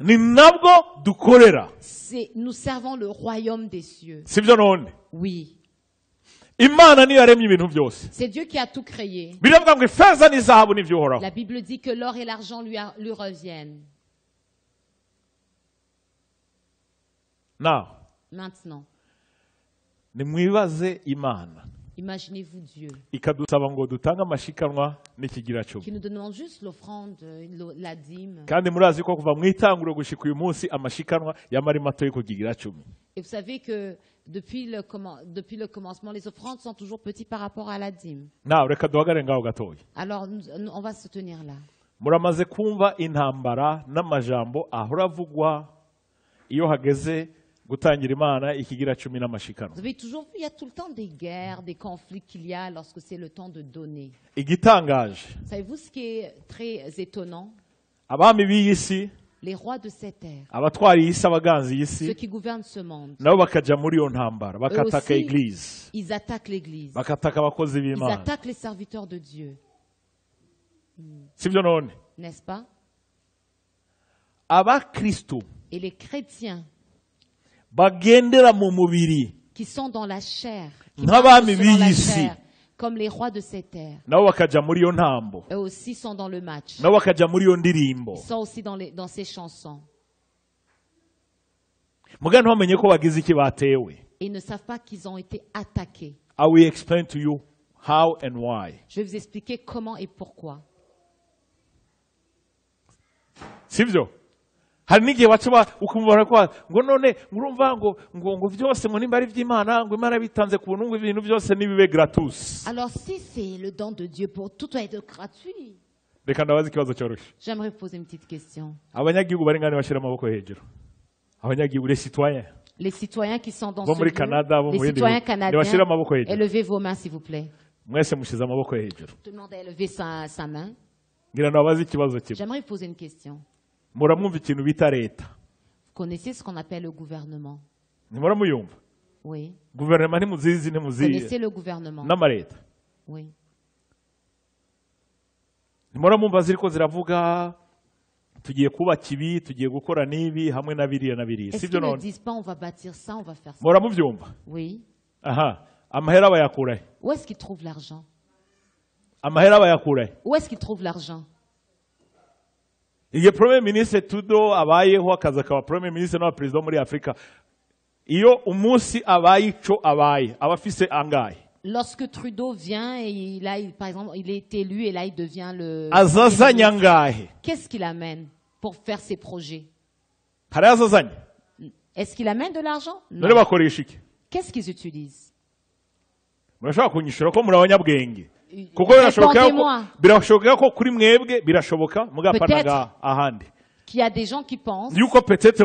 Speaker 1: Nous servons le royaume des cieux. Oui. C'est Dieu qui a tout créé. La Bible dit que l'or et l'argent lui, lui reviennent.
Speaker 2: Now,
Speaker 1: maintenant, imaginez-vous Dieu qui nous demande juste l'offrande, la dîme. Et vous savez que depuis le, depuis le commencement, les offrandes sont toujours petites par rapport à la dîme. Alors on va se tenir là. Vous avez toujours vu, il y a tout le temps des guerres, des conflits qu'il y a lorsque c'est le temps de donner. Savez-vous ce qui est très étonnant? Les rois de cette terre, ceux qui gouvernent ce monde, aussi, ils attaquent l'église, ils attaquent les serviteurs de Dieu. N'est-ce pas? Et les chrétiens qui sont dans la chair, qui marchent selon la chair, comme les rois de cette terre, eux aussi sont dans le match. Ils sont aussi dans, les, dans ces chansons.
Speaker 2: mugani bamenye ko bagize iki batewe.
Speaker 1: Ils ne savent pas qu'ils ont été attaqués.
Speaker 2: I will explain to you how and why.
Speaker 1: Je vais vous expliquer comment et pourquoi.
Speaker 2: Sibyo? Hari n'igihe bacuba ukumva ko ngo none ngurumva ngo ngo ngo byose ngo nimba ari by'Imana ngo Imana bitanze ku buntu ngo ibintu byose nibibe gratus.
Speaker 1: Alors si c'est le don de Dieu pour tout doit être gratuit.
Speaker 2: Reka ndabaza ikibazo cyoroshye.
Speaker 1: J'aimerais poser une petite question.
Speaker 2: Abanyagihugu bari ngane bashira amaboko hejuru. Abanyagihugu les citoyens.
Speaker 1: Les citoyens qui sont dans ce
Speaker 2: lieu, Canada,
Speaker 1: les citoyens canadiens, élevez vos mains s'il vous plaît. Tout le monde a élevé sa, sa main. J'aimerais poser une question. Vous connaissez ce qu'on appelle le gouvernement? Oui. Vous connaissez le gouvernement? Oui.
Speaker 2: tugiye kubaka ibi tugiye gukora nibi hamwe na biriya na biriya
Speaker 1: sibyo none. Est-ce qu'ils ne disent pas on va bâtir ça, on va faire ça?
Speaker 2: Mora muvyumva?
Speaker 1: Oui.
Speaker 2: Aha. Amahera bayakura.
Speaker 1: Où est-ce qu'ils trouvent l'argent?
Speaker 2: Amahera bayakura.
Speaker 1: Où est-ce qu'ils trouvent l'argent?
Speaker 2: Igihe Premier Ministre Trudeau abayeho akaza kaba Premier Ministre na President muri Afrika. Iyo umunsi abaye ico abaye abafise angahe?
Speaker 1: Lorsque Trudeau vient et il a, par exemple, il est élu et là il devient le. Qu'est-ce qu'il amène pour faire ses projets? Est-ce qu'il amène de l'argent? Non. Qu'est-ce qu'ils utilisent?
Speaker 2: Peut-être
Speaker 1: qu'il y a des gens qui pensent
Speaker 2: peut-être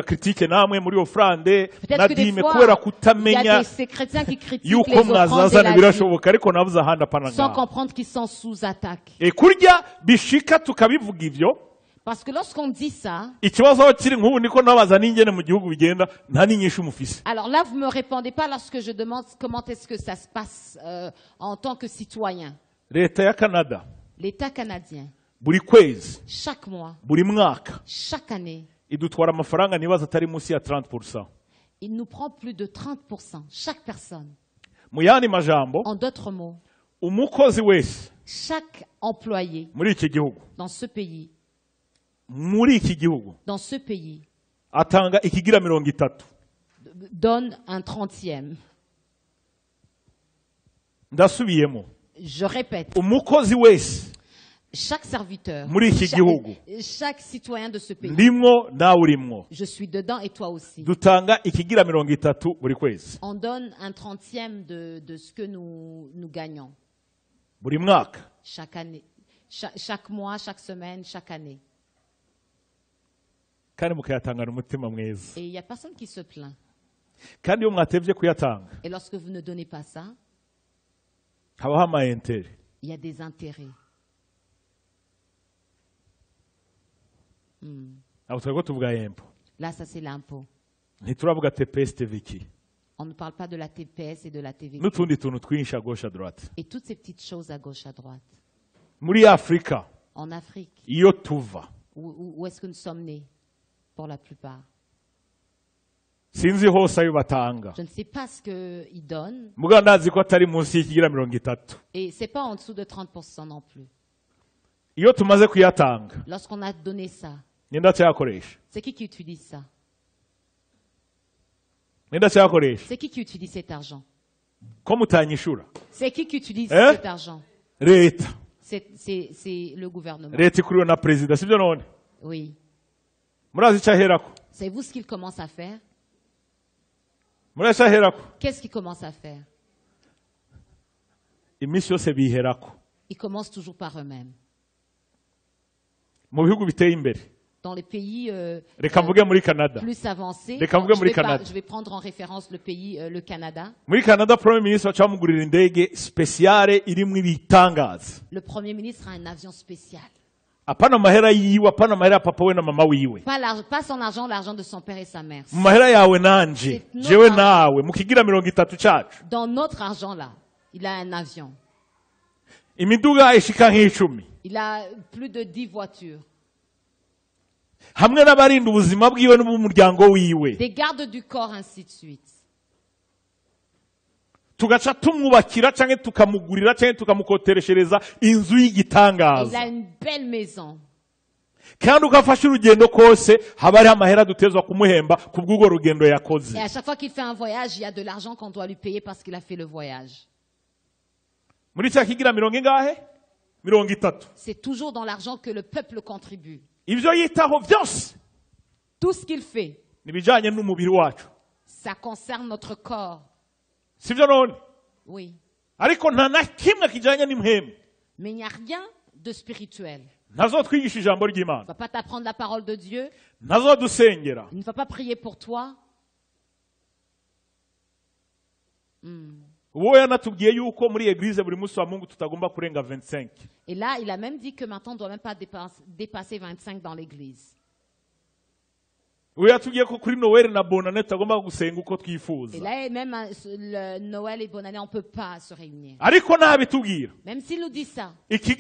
Speaker 1: que des fois, il y a des chrétiens qui critiquent les offrandes et la vie sans comprendre qu'ils sont sous attaque. Parce que lorsqu'on dit ça, alors là, vous ne me répondez pas lorsque je demande comment est-ce que ça se passe euh, en tant que citoyen.
Speaker 2: L'État
Speaker 1: canadien, chaque mois, chaque année, il nous prend plus de trente pour cent, chaque personne. En d'autres mots, chaque employé dans ce pays, dans ce pays, donne un trentième. Je répète. Chaque serviteur, chaque, chaque citoyen de ce pays, je suis dedans et toi aussi, on donne un trentième de, de ce que nous, nous gagnons. Chaque année, chaque, chaque mois, chaque semaine, chaque année. Et il n'y a personne qui se plaint. Et lorsque vous ne donnez pas ça, il y a des intérêts. Hmm. Là, ça c'est l'impôt. On ne parle pas de la T P S et de la T V Q. Et toutes ces petites choses à gauche, à droite. En Afrique, où, où est-ce que nous sommes nés pour la plupart? Je ne sais pas ce qu'ils donnent. Et ce n'est pas en dessous de trente pour cent non plus. Lorsqu'on a donné ça, c'est qui qui utilise ça? C'est qui qui utilise cet argent? C'est qui qui utilise eh? cet argent? C'est le gouvernement. Oui. C'est vous ce qu'il commence à faire? Qu'est-ce qu'il commence à faire? Ils commencent toujours par eux-mêmes. Dans les pays euh, euh, plus avancés, je vais, pas, je vais prendre en référence le pays, euh, le Canada. Le Premier ministre a un avion spécial. Pas, pas son argent, l'argent de son père et sa mère. Dans notre argent là, il a un avion. Il a plus de dix voitures. Des gardes du corps, ainsi de suite. Il a une belle maison.
Speaker 2: kandi ugafasha urugendo kose haba ari amahera dutezwa kumuhemba kubw'ubwo rugendo yakoze.
Speaker 1: Et à chaque fois qu'il fait un voyage, il y a de l'argent qu'on doit lui payer parce qu'il a fait le voyage.
Speaker 2: Muri cya kigira mirongo ingahe? Mirongo itatu.
Speaker 1: C'est toujours dans l'argent que le peuple contribue.
Speaker 2: Ibyo yitaho byose.
Speaker 1: Tout ce qu'il fait.
Speaker 2: Nibijanye n'umubiri wacu.
Speaker 1: Ça concerne notre corps.
Speaker 2: Sivyo none?
Speaker 1: Oui.
Speaker 2: Ariko nta na kimwe kijanye n'imhemu.
Speaker 1: Mais il n'y a rien de spirituel.
Speaker 2: Nazo twigisha ijambo ry'Imana.
Speaker 1: Il ne va pas t'apprendre la parole de Dieu.
Speaker 2: Nazo dusengera.
Speaker 1: Il ne va pas prier pour toi. Hmm. Et là, il a même dit que maintenant, on ne doit même pas dépasser vingt-cinq dans l'église. Et là, même le Noël et bonne année, on ne peut pas se réunir. Même s'il nous dit ça,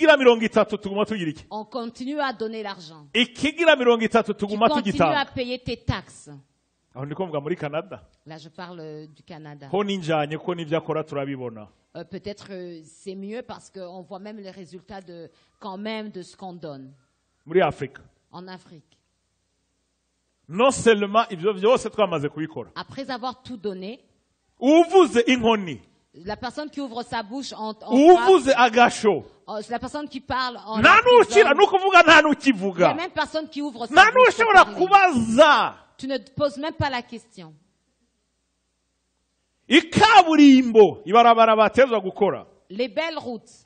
Speaker 1: on continue à donner l'argent. Tu continues à payer tes taxes. Là, je parle du Canada. Euh, Peut-être euh, c'est mieux parce qu'on voit même les résultats de, quand même de ce qu'on donne. En Afrique.
Speaker 2: Non seulement,
Speaker 1: après avoir tout donné, la personne qui ouvre sa bouche en, en frappe, la personne qui parle en il y a même personne qui ouvre sa bouche. Tu ne te poses même pas la question. Les belles routes.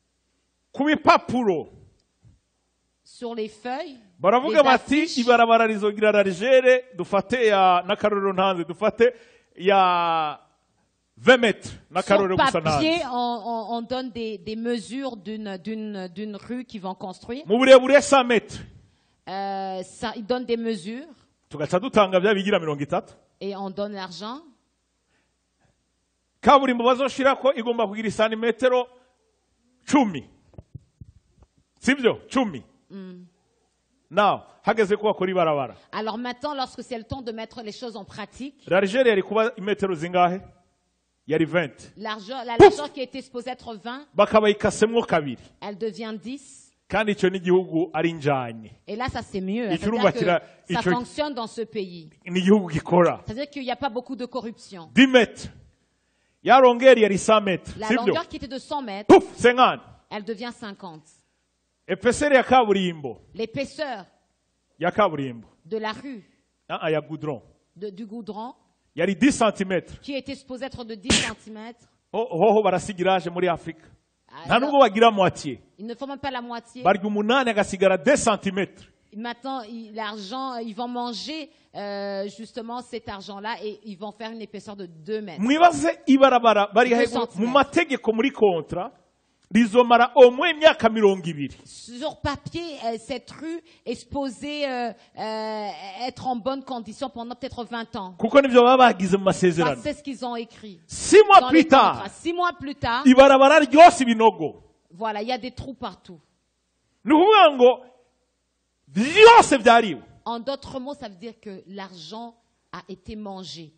Speaker 1: Sur les feuilles.
Speaker 2: Baravuga bati ibarabara rizogira rarigere dufate ya nakaroro ntanze dufate ya vingt mètres nakaroro gusa ntanze.
Speaker 1: Sur papier, on, on donne des, des mesures d'une d'une d'une rue qu'ils vont construire.
Speaker 2: Mu burebure cent mètres.
Speaker 1: Euh, ça, ils donnent des mesures.
Speaker 2: Tugaca dutanga bya bigira mirongo itatu.
Speaker 1: Et on donne l'argent.
Speaker 2: Kaburimbo bazoshirako igomba kugira santimetero cumi. Sibyo? Cumi.
Speaker 1: Mm.
Speaker 2: Now, hageze ko bakora ibarabara.
Speaker 1: Alors maintenant, lorsque c'est le temps de mettre les choses en pratique,
Speaker 2: la largeur yari kuba imetero zingahe? Yari vingt.
Speaker 1: L'argent, la largeur qui était supposée être vingt,
Speaker 2: bakabayikasemwo kabiri.
Speaker 1: Elle devient dix.
Speaker 2: Kandi ico n'igihugu ari njanye.
Speaker 1: Et là, ça c'est mieux. C'est-à-dire que ça fonctionne dans ce pays.
Speaker 2: N'igihugu gikora.
Speaker 1: C'est-à-dire qu'il n'y a pas beaucoup de corruption.
Speaker 2: dix mètres. Ya longueur yari cent mètres.
Speaker 1: La longueur qui était de cent mètres,
Speaker 2: Pouf, cinquante.
Speaker 1: Elle devient cinquante.
Speaker 2: Épaisseur ya kaburimbo.
Speaker 1: L'épaisseur
Speaker 2: ya kaburimbo.
Speaker 1: De la rue.
Speaker 2: Ah, ya goudron.
Speaker 1: De, du goudron.
Speaker 2: Yari dix centimètres.
Speaker 1: Qui était supposé être de dix centimètres.
Speaker 2: Oh, oh, barasigiraje muri Afrika. Nta nubwo bagira moitié.
Speaker 1: Ils ne font même pas la moitié.
Speaker 2: Barya umunani agasigara deux centimètres.
Speaker 1: Maintenant, l'argent, ils vont manger euh, justement cet argent-là et ils vont faire une épaisseur de deux mètres.
Speaker 2: Mwibaze ibarabara bari mu mategeko muri kontra rizomara au moins imyaka mirongo ibiri.
Speaker 1: Sur papier, euh, cette rue est supposée euh, euh, être en bonne condition pendant peut-être vingt ans.
Speaker 2: Kuko nivyo baba bagize mu masezerano.
Speaker 1: C'est ce qu'ils ont écrit.
Speaker 2: Six mois plus tard.
Speaker 1: Six mois plus tard.
Speaker 2: Ibarabara ryose ibinogo.
Speaker 1: Voilà, il y a des trous partout.
Speaker 2: Nukuvuga ngo byose byariwe.
Speaker 1: En d'autres mots, ça veut dire que l'argent a été mangé.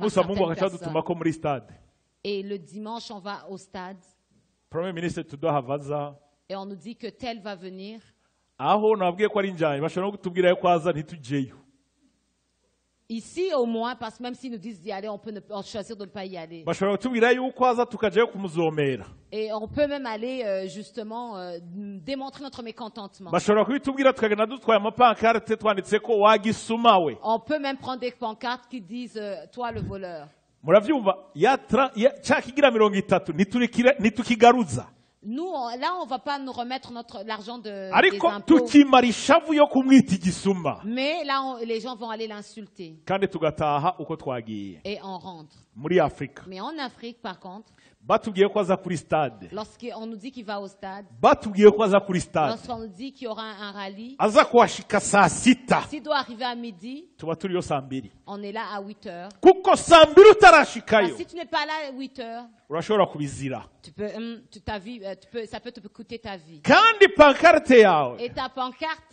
Speaker 1: Et le dimanche, on va au stade.
Speaker 2: Premier ministre tudohavaza.
Speaker 1: Et on nous dit que tel va venir.
Speaker 2: Aho nabwiye ko ari njanye bashobora no kutubwira ko aza ntitujeyo.
Speaker 1: Ici au moins, parce que même s'ils nous disent d'y aller, on peut ne, on choisir de ne pas y aller.
Speaker 2: Bashobora kutubwira yuko aza tukajeyo kumuzomera.
Speaker 1: Et on peut même aller euh, justement euh, démontrer notre mécontentement.
Speaker 2: Bashobora kubitubwira tukagenda dutwaye amapancarte twanditseko wagisuma we.
Speaker 1: On peut même prendre des pancartes qui disent euh, toi le voleur.
Speaker 2: Muravyumva ya cyakigira mirongo itatu nitukigaruza.
Speaker 1: Nous, on, là, on ne va pas nous remettre notre l'argent de des
Speaker 2: impôts.
Speaker 1: Mais là, on, les gens vont aller l'insulter. Et on rentre. Mais en Afrique, par contre, lorsqu'on nous dit qu'il va au stade, lorsqu'on nous dit qu'il y aura un, un rallye, s'il doit arriver à midi, on est là à huit heures. Ah, si tu n'es pas là à huit heures, tu peux, hum, tu, ta vie, tu peux, ça peut te coûter ta vie. Et ta pancarte,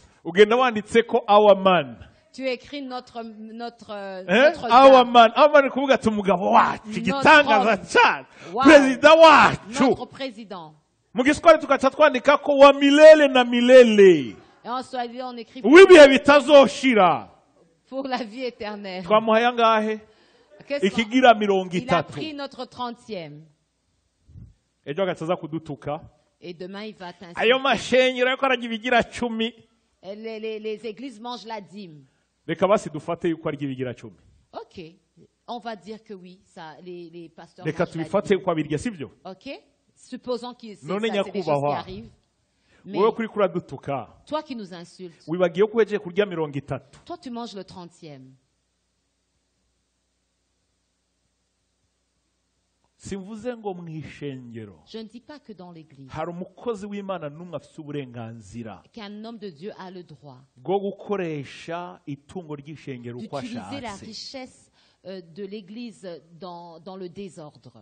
Speaker 1: tu écris notre notre
Speaker 2: eh? notre our man, our man kuvuga tumugabo wacu gitangaza cyane president wacu
Speaker 1: notre président.
Speaker 2: Mu giswahili tukaca twandika ko wa milele na milele.
Speaker 1: Et en swahili, on écrit
Speaker 2: w'ibihe bitazoshira.
Speaker 1: pour la vie éternelle.
Speaker 2: Twamuhaye angahe? Ikigira mirongo
Speaker 1: Il a
Speaker 2: itatu.
Speaker 1: pris notre trentième.
Speaker 2: Ejo agataza kudutuka.
Speaker 1: Et demain, il va t'insulter.
Speaker 2: Ayo mashenyero yuko aragira ibigira cumi.
Speaker 1: Les, les, les églises mangent la dîme.
Speaker 2: Reka basi dufate yuko arya ibigira cumi.
Speaker 1: Ok. On va dire que oui, ça, les, les pasteurs
Speaker 2: Reka
Speaker 1: mangent la
Speaker 2: tubifate
Speaker 1: dîme.
Speaker 2: yuko abirya sivyo?
Speaker 1: Ok. Supposons que c'est
Speaker 2: None
Speaker 1: ça, c'est des choses qui
Speaker 2: nyakubahwa.
Speaker 1: arrivent. Mais
Speaker 2: Wowe kuri kuradutuka.
Speaker 1: toi qui nous insultes,
Speaker 2: Wibagiye ko weje kurya mirongo itatu.
Speaker 1: toi tu manges le trentième.
Speaker 2: Simvuze ngo mwishengero.
Speaker 1: Je ne dis pas que dans l'église,
Speaker 2: Hari umukozi w'Imana n'umwe afite uburenganzira
Speaker 1: qu'un homme de Dieu a le droit
Speaker 2: bwo gukoresha itungo ry'ishengero uko
Speaker 1: d'utiliser la
Speaker 2: ashatse.
Speaker 1: richesse euh, de l'église dans, dans le désordre.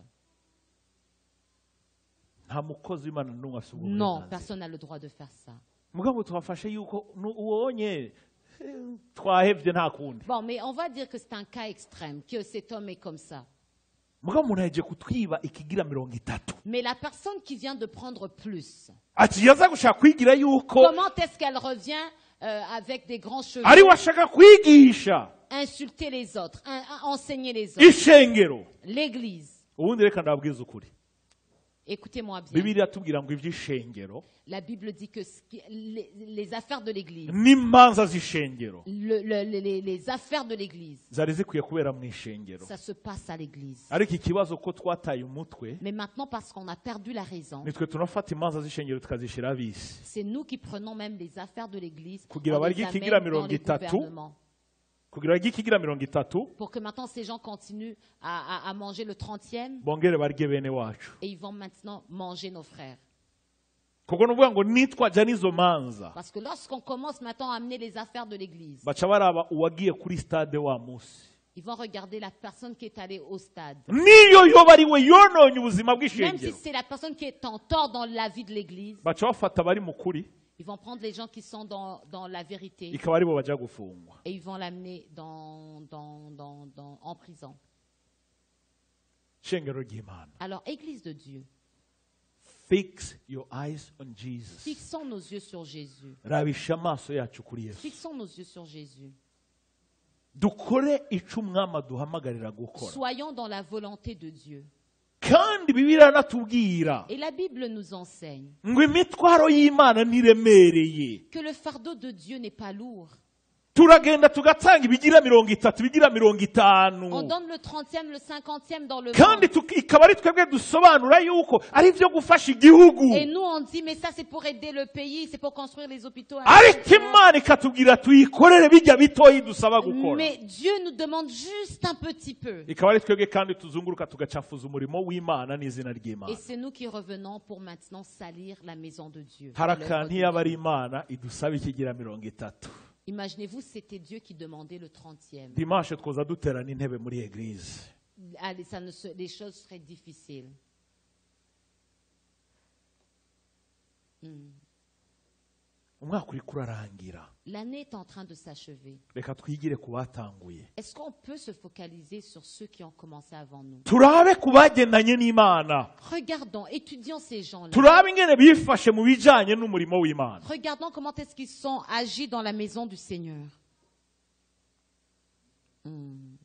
Speaker 2: Nta mukozi w'Imana n'umwe afite ubwo
Speaker 1: Non,
Speaker 2: burenganzira.
Speaker 1: personne n'a le droit de faire ça.
Speaker 2: Mugabo twafashe yuko nu- uwonye eh, twahevye nta kundi.
Speaker 1: Bon, mais on va dire que c'est un cas extrême, que cet homme est comme ça.
Speaker 2: Mugabo umuntu yaje kutwiba ikigira mirongo itatu.
Speaker 1: Mais la personne qui vient de prendre plus,
Speaker 2: Ati yaza gushaka kwigira yuko
Speaker 1: comment est-ce qu'elle revient euh, avec des grands cheveux,
Speaker 2: ari washaka kwigisha
Speaker 1: insulter les autres, un- un- enseigner les autres,
Speaker 2: ishengero.
Speaker 1: l'église?
Speaker 2: Ubundi reka ndababwiza ukuri.
Speaker 1: Écoutez-moi bien.
Speaker 2: Bibiliya tubwira ngo ivy'ishengero
Speaker 1: La Bible dit que ce qui- les, les affaires de l'église,
Speaker 2: n'imanza z'ishengero
Speaker 1: le- le- les, les affaires de l'église,
Speaker 2: zari zikwiye kubera mu ishengero.
Speaker 1: ça se passe à l'église.
Speaker 2: Ariko ikibazo ko twataye umutwe
Speaker 1: Mais maintenant, parce qu'on a perdu la raison,
Speaker 2: nitwe tunafata imanza z'ishengero tukazishira abisi.
Speaker 1: c'est nous qui prenons même les affaires de l'église,
Speaker 2: Kugira
Speaker 1: on les
Speaker 2: barye
Speaker 1: amène
Speaker 2: ikigira
Speaker 1: dans
Speaker 2: mirongo
Speaker 1: les
Speaker 2: itatu.
Speaker 1: gouvernements.
Speaker 2: Kugira barye ikigira mirongo itatu
Speaker 1: Pour que maintenant ces gens continuent à, à- à manger le trentième
Speaker 2: bongere barye bene wacu.
Speaker 1: et ils vont maintenant manger nos frères.
Speaker 2: Kuko nuvuga ngo nitwaja n'izo manza
Speaker 1: Parce que lorsqu'on commence maintenant à amener les affaires de l'église,
Speaker 2: baca baraba uwagiye kuri stade wa musi.
Speaker 1: ils vont regarder la personne qui est allée au stade.
Speaker 2: Niyo yoba ari we yononye ubuzima
Speaker 1: Même si
Speaker 2: bw'ishengero.
Speaker 1: c'est la personne qui est en tort dans la vie de l'église,
Speaker 2: Baca bafata abari mu kuri
Speaker 1: ils vont prendre les gens qui sont dans, dans la vérité
Speaker 2: ikaba ari bo baja gufungwa.
Speaker 1: et ils vont l'amener dans, dans, dans, dans- en prison.
Speaker 2: Shengero ry'Imana.
Speaker 1: Alors, Église de Dieu,
Speaker 2: Fix your eyes on Jesus.
Speaker 1: fixons nos yeux sur Jésus.
Speaker 2: Rabisha amaso yacu kuri Yesu.
Speaker 1: Fixons nos yeux sur Jésus.
Speaker 2: Dukore ico umwami aduhamagarira gukora.
Speaker 1: Soyons dans la volonté de Dieu.
Speaker 2: Kandi Bibiliya iranatubwira
Speaker 1: Et la Bible nous enseigne
Speaker 2: ngo imitwaro y'Imana ntiremereye.
Speaker 1: que le fardeau de Dieu n'est pas lourd.
Speaker 2: Turagenda tugatanga ibigira mirongo itatu ibigira mirongo
Speaker 1: On
Speaker 2: itanu
Speaker 1: donne le trentième, le cinquantième dans le
Speaker 2: kandi
Speaker 1: monde.
Speaker 2: tuki- ikaba ari twebwe dusobanura yuko ari ibyo gufasha igihugu.
Speaker 1: Et nous, on dit, mais ça, c'est pour aider le pays, c'est pour construire les hôpitaux.
Speaker 2: Ariko Imana ikatubwira tuyikorere bijya bitoyi dusaba gukora.
Speaker 1: Mais Dieu nous demande juste un petit peu.
Speaker 2: Ikaba ari twebwe kandi tuzunguruka tugacafuza umurimo w'Imana n'izina
Speaker 1: Et
Speaker 2: ry'Imana.
Speaker 1: c'est nous qui revenons pour maintenant salir la maison de Dieu.
Speaker 2: Hari
Speaker 1: l'œuvre
Speaker 2: akantu
Speaker 1: de
Speaker 2: iyo aba ari
Speaker 1: Dieu.
Speaker 2: Imana idusaba ikigira mirongo itatu.
Speaker 1: Imaginez-vous, c'était Dieu qui demandait le trentième.
Speaker 2: Dimanche twoza duterana intebe muri eglise.
Speaker 1: Allez, ça ne se- les choses seraient difficiles. Hmm.
Speaker 2: Umwaka uriko urarangira.
Speaker 1: L'année est en train de s'achever.
Speaker 2: Reka twigire ku batanguye.
Speaker 1: Est-ce qu'on peut se focaliser sur ceux qui ont commencé avant nous?
Speaker 2: Turabe ku bagendanye n'Imana.
Speaker 1: Regardons, étudions ces gens-là.
Speaker 2: Turabe ingene bifashe mu bijanye n'umurimo w'Imana.
Speaker 1: Regardons comment est-ce qu'ils sont agis dans la maison du Seigneur. Hmm.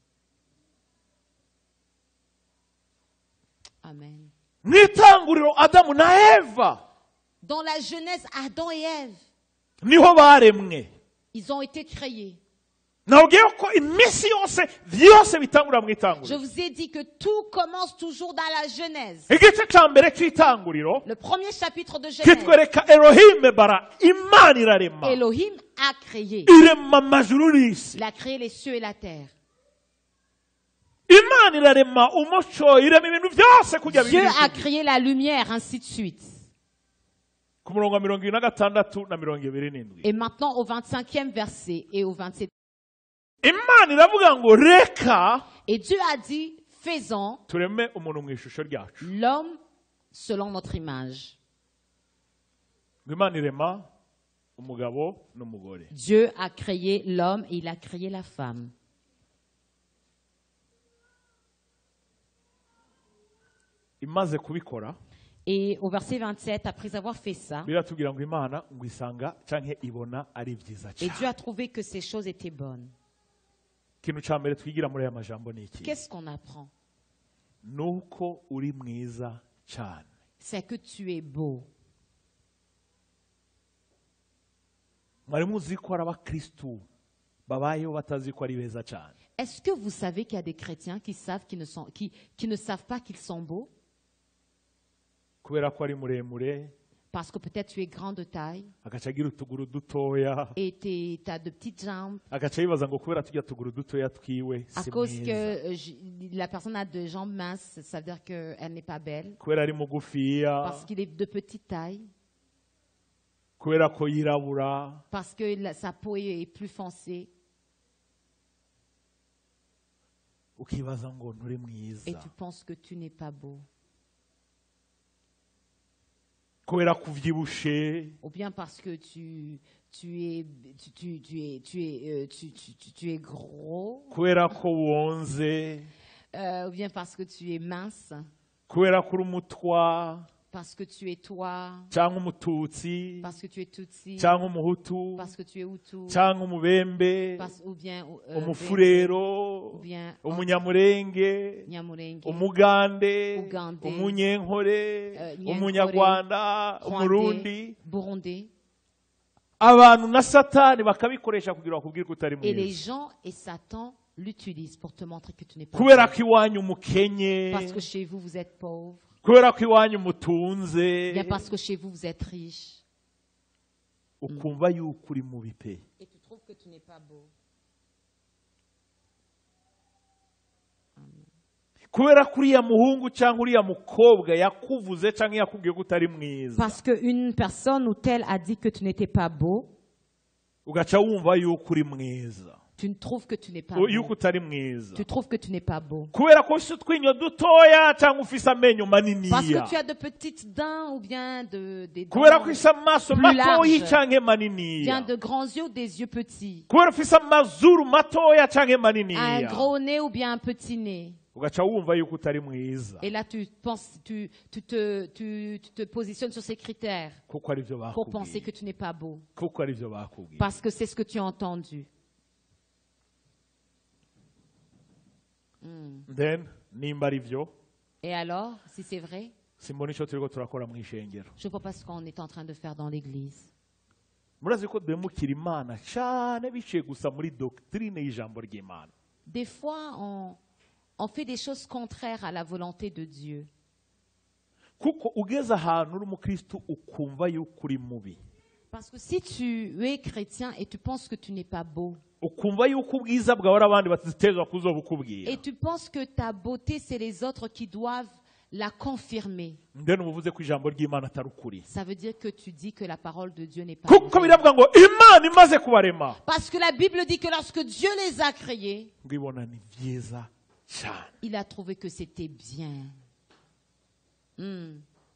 Speaker 1: Amen.
Speaker 2: Mw'itanguriro Adamu na Eva
Speaker 1: Dans la Genèse, Adam et Ève,
Speaker 2: niho baremwe.
Speaker 1: ils ont été créés.
Speaker 2: Nabwiye ko iminsi yose vyose bitangurira mu
Speaker 1: Je
Speaker 2: itanguriro.
Speaker 1: vous ai dit que tout commence toujours dans la Genèse.
Speaker 2: Igice ca mbere c'itanguriro
Speaker 1: Le premier chapitre de Genèse,
Speaker 2: kitwereka Elohim bara Imana irarema.
Speaker 1: Elohim a créé.
Speaker 2: Irema amajuru n'isi.
Speaker 1: Il a créé les cieux et la terre.
Speaker 2: Imana irarema umuco irema ibintu vyose kujya
Speaker 1: Dieu
Speaker 2: bibiri.
Speaker 1: a créé la lumière, ainsi de suite.
Speaker 2: Ku murongo wa mirongo ibiri na gatandatu na mirongo ibiri n'indwi.
Speaker 1: Et maintenant, au vingt-cinquième verset et au vingt-septième,
Speaker 2: Imana iravuga ngo reka
Speaker 1: et Dieu a dit, faisons
Speaker 2: tureme umuntu mu ishusho ryacu.
Speaker 1: l'homme selon notre image.
Speaker 2: Ngo Imana irema umugabo n'umugore.
Speaker 1: Dieu a créé l'homme et il a créé la femme.
Speaker 2: Imaze kubikora
Speaker 1: Et au verset vingt-sept, après avoir fait ça, et
Speaker 2: Dieu
Speaker 1: a trouvé que ces choses étaient bonnes. Qu'est-ce qu'on apprend? C'est que tu es beau. Est-ce que vous savez qu'il y a des chrétiens qui, savent, qui, ne, sont, qui, qui ne savent pas qu'ils sont beaux? Parce que peut-être tu es grand de taille et tu as de petites jambes. À cause que euh, je, la personne a de jambes minces, ça veut dire qu'elle n'est pas belle. Parce qu'il est de petite taille. Parce que la, sa peau est plus foncée. Et tu penses que tu n'es pas beau. Ou bien parce que tu, tu, es, tu, tu, tu, es, tu, es, euh, tu, tu, tu, tu es gros. Euh, ou bien parce que tu es mince. Parce que tu es toi. Parce que tu es Tutsi. Parce que tu es Hutu. Parce, ou bien euh,
Speaker 2: Umufurero, Umunyamurenge, Umugande, Umunyenkore, Umunyarwanda, Umurundi.
Speaker 1: Burundi.
Speaker 2: Et
Speaker 1: les gens et Satan l'utilisent pour te montrer que tu n'es pas
Speaker 2: beau.
Speaker 1: Parce que chez vous, vous êtes pauvre.
Speaker 2: Kubera ko iwanyu mutunze,
Speaker 1: bien parce que chez vous vous êtes riche,
Speaker 2: ukumva yuko uri mubi pe,
Speaker 1: et tu trouves que tu n'es pas beau.
Speaker 2: Kubera ko uriya muhungu cyangwa uriya mukobwa yakuvuze cyangwa yakubwiye ko utari mwiza,
Speaker 1: parce que une personne ou telle a dit que tu n'étais pas beau,
Speaker 2: ugaca wumva yuko uri mwiza.
Speaker 1: Tu ne trouves que tu n'es pas beau. Tu trouves que tu n'es pas beau.
Speaker 2: Parce
Speaker 1: que tu as de petites dents ou bien de, des dents plus larges. Bien de grands yeux ou des yeux petits. Un gros nez ou bien un petit nez. Et là tu penses, tu, tu, te, tu, tu te positionnes sur ces critères pour penser que tu n'es pas beau. Parce que c'est ce que tu as entendu.
Speaker 2: Mm. Then,
Speaker 1: et alors, si c'est vrai, je ne vois pas ce qu'on est en train de faire dans l'église. Des fois, on, on fait des choses contraires à la volonté de Dieu. Parce que si tu es chrétien et tu penses que tu n'es pas beau, et tu penses que ta beauté, c'est les autres qui doivent la confirmer, ça veut dire que tu dis que la parole de Dieu n'est pas vraie. Parce que la Bible dit que lorsque Dieu les a créés, il a trouvé que c'était bien. Hmm.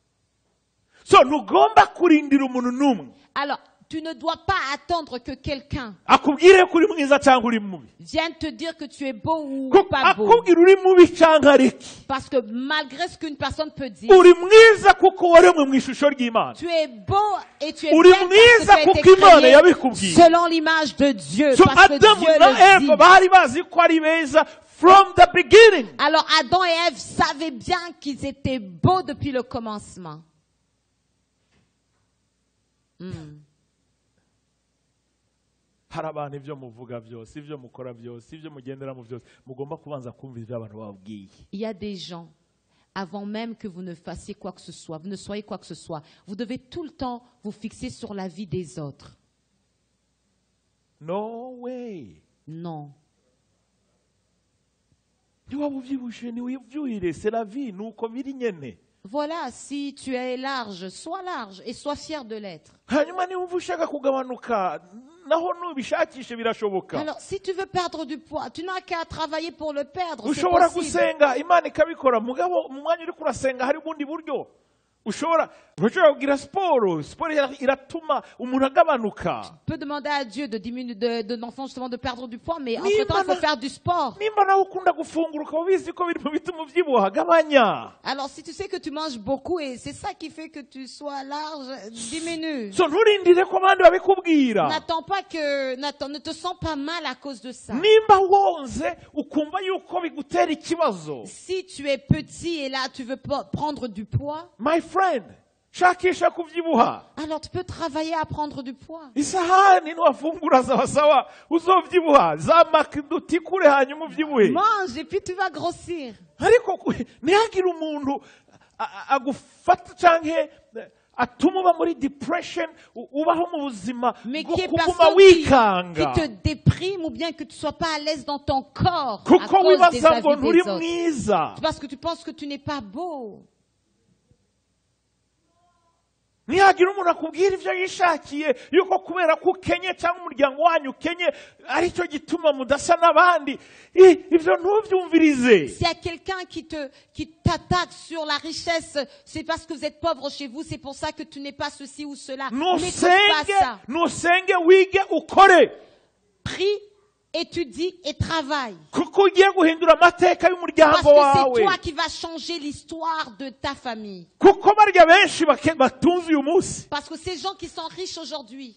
Speaker 1: Alors, tu ne dois pas attendre que quelqu'un vienne te dire que tu es beau ou pas beau. Parce que malgré ce qu'une personne peut dire, tu es beau et tu es bien parce que tu as été créé selon l'image de Dieu. Parce que Dieu le dit.
Speaker 2: From the beginning.
Speaker 1: Alors Adam et Ève savaient bien qu'ils étaient beaux depuis le commencement. Mm. Il y a des gens, avant même que vous ne fassiez quoi que ce soit, vous ne soyez quoi que ce soit, vous devez tout le temps vous fixer sur la vie des autres.
Speaker 2: No way.
Speaker 1: Non.
Speaker 2: C'est la vie, nous comme il y.
Speaker 1: Voilà, si tu es large, sois large et sois fier de l'être. Alors, si tu veux perdre du poids, tu n'as qu'à travailler pour le perdre. C'est possible.
Speaker 2: ushobora ushobora kugira siporo siporo iratuma umuntu agabanuka.
Speaker 1: Tu peux demander à Dieu de diminuer de de l'enfant justement de perdre du poids, mais entre-temps il faut faire du sport.
Speaker 2: Nimba nawe ukunda gufungura ukaba ubizi ko biri mu bituma ubyibuha gabanya.
Speaker 1: Alors si tu sais que tu manges beaucoup et c'est ça qui fait que tu sois large, diminue.
Speaker 2: So nturindire ko abandi babikubwira.
Speaker 1: N'attends pas que n'attends ne te sens pas mal à cause de ça.
Speaker 2: Nimba wonze ukumva yuko bigutera ikibazo.
Speaker 1: Si tu es petit et là tu veux prendre du poids,
Speaker 2: my friend, shakisha kuvyibuha.
Speaker 1: Alors tu peux travailler à prendre du poids.
Speaker 2: Isahani niwafungura sawa sawa uzovyibuha zamakiduti kure hanyuma uvyibuhe.
Speaker 1: Mange et puis tu vas grossir.
Speaker 2: Ariko nihagira umuntu agufata canke atuma uba muri depression ubaho mu buzima kuguma wikanga.
Speaker 1: Qui te déprime ou bien que tu sois pas à l'aise dans ton corps à
Speaker 2: kuko
Speaker 1: cause des
Speaker 2: wibaza ngo
Speaker 1: avis
Speaker 2: nturi
Speaker 1: des autres.
Speaker 2: mwiza.
Speaker 1: Parce que tu penses que tu n'es pas beau.
Speaker 2: Nihagira umuntu akubwira ivyo yishakiye yuko kubera ko ukenye cyangwa umuryango wanyu ukenye aricyo gituma mudasa n'abandi, ivyo ntuvyumvirize.
Speaker 1: S'il y a quelqu'un qui te qui t'attaque sur la richesse, c'est parce que vous êtes pauvre chez vous, c'est pour ça que tu n'es pas ceci ou cela. N'écoute pas ça.
Speaker 2: Nusenge wige ukore.
Speaker 1: Prie, étudie et travaille.
Speaker 2: Parce que
Speaker 1: c'est toi qui vas changer l'histoire de ta famille. Parce que ces gens qui sont riches aujourd'hui,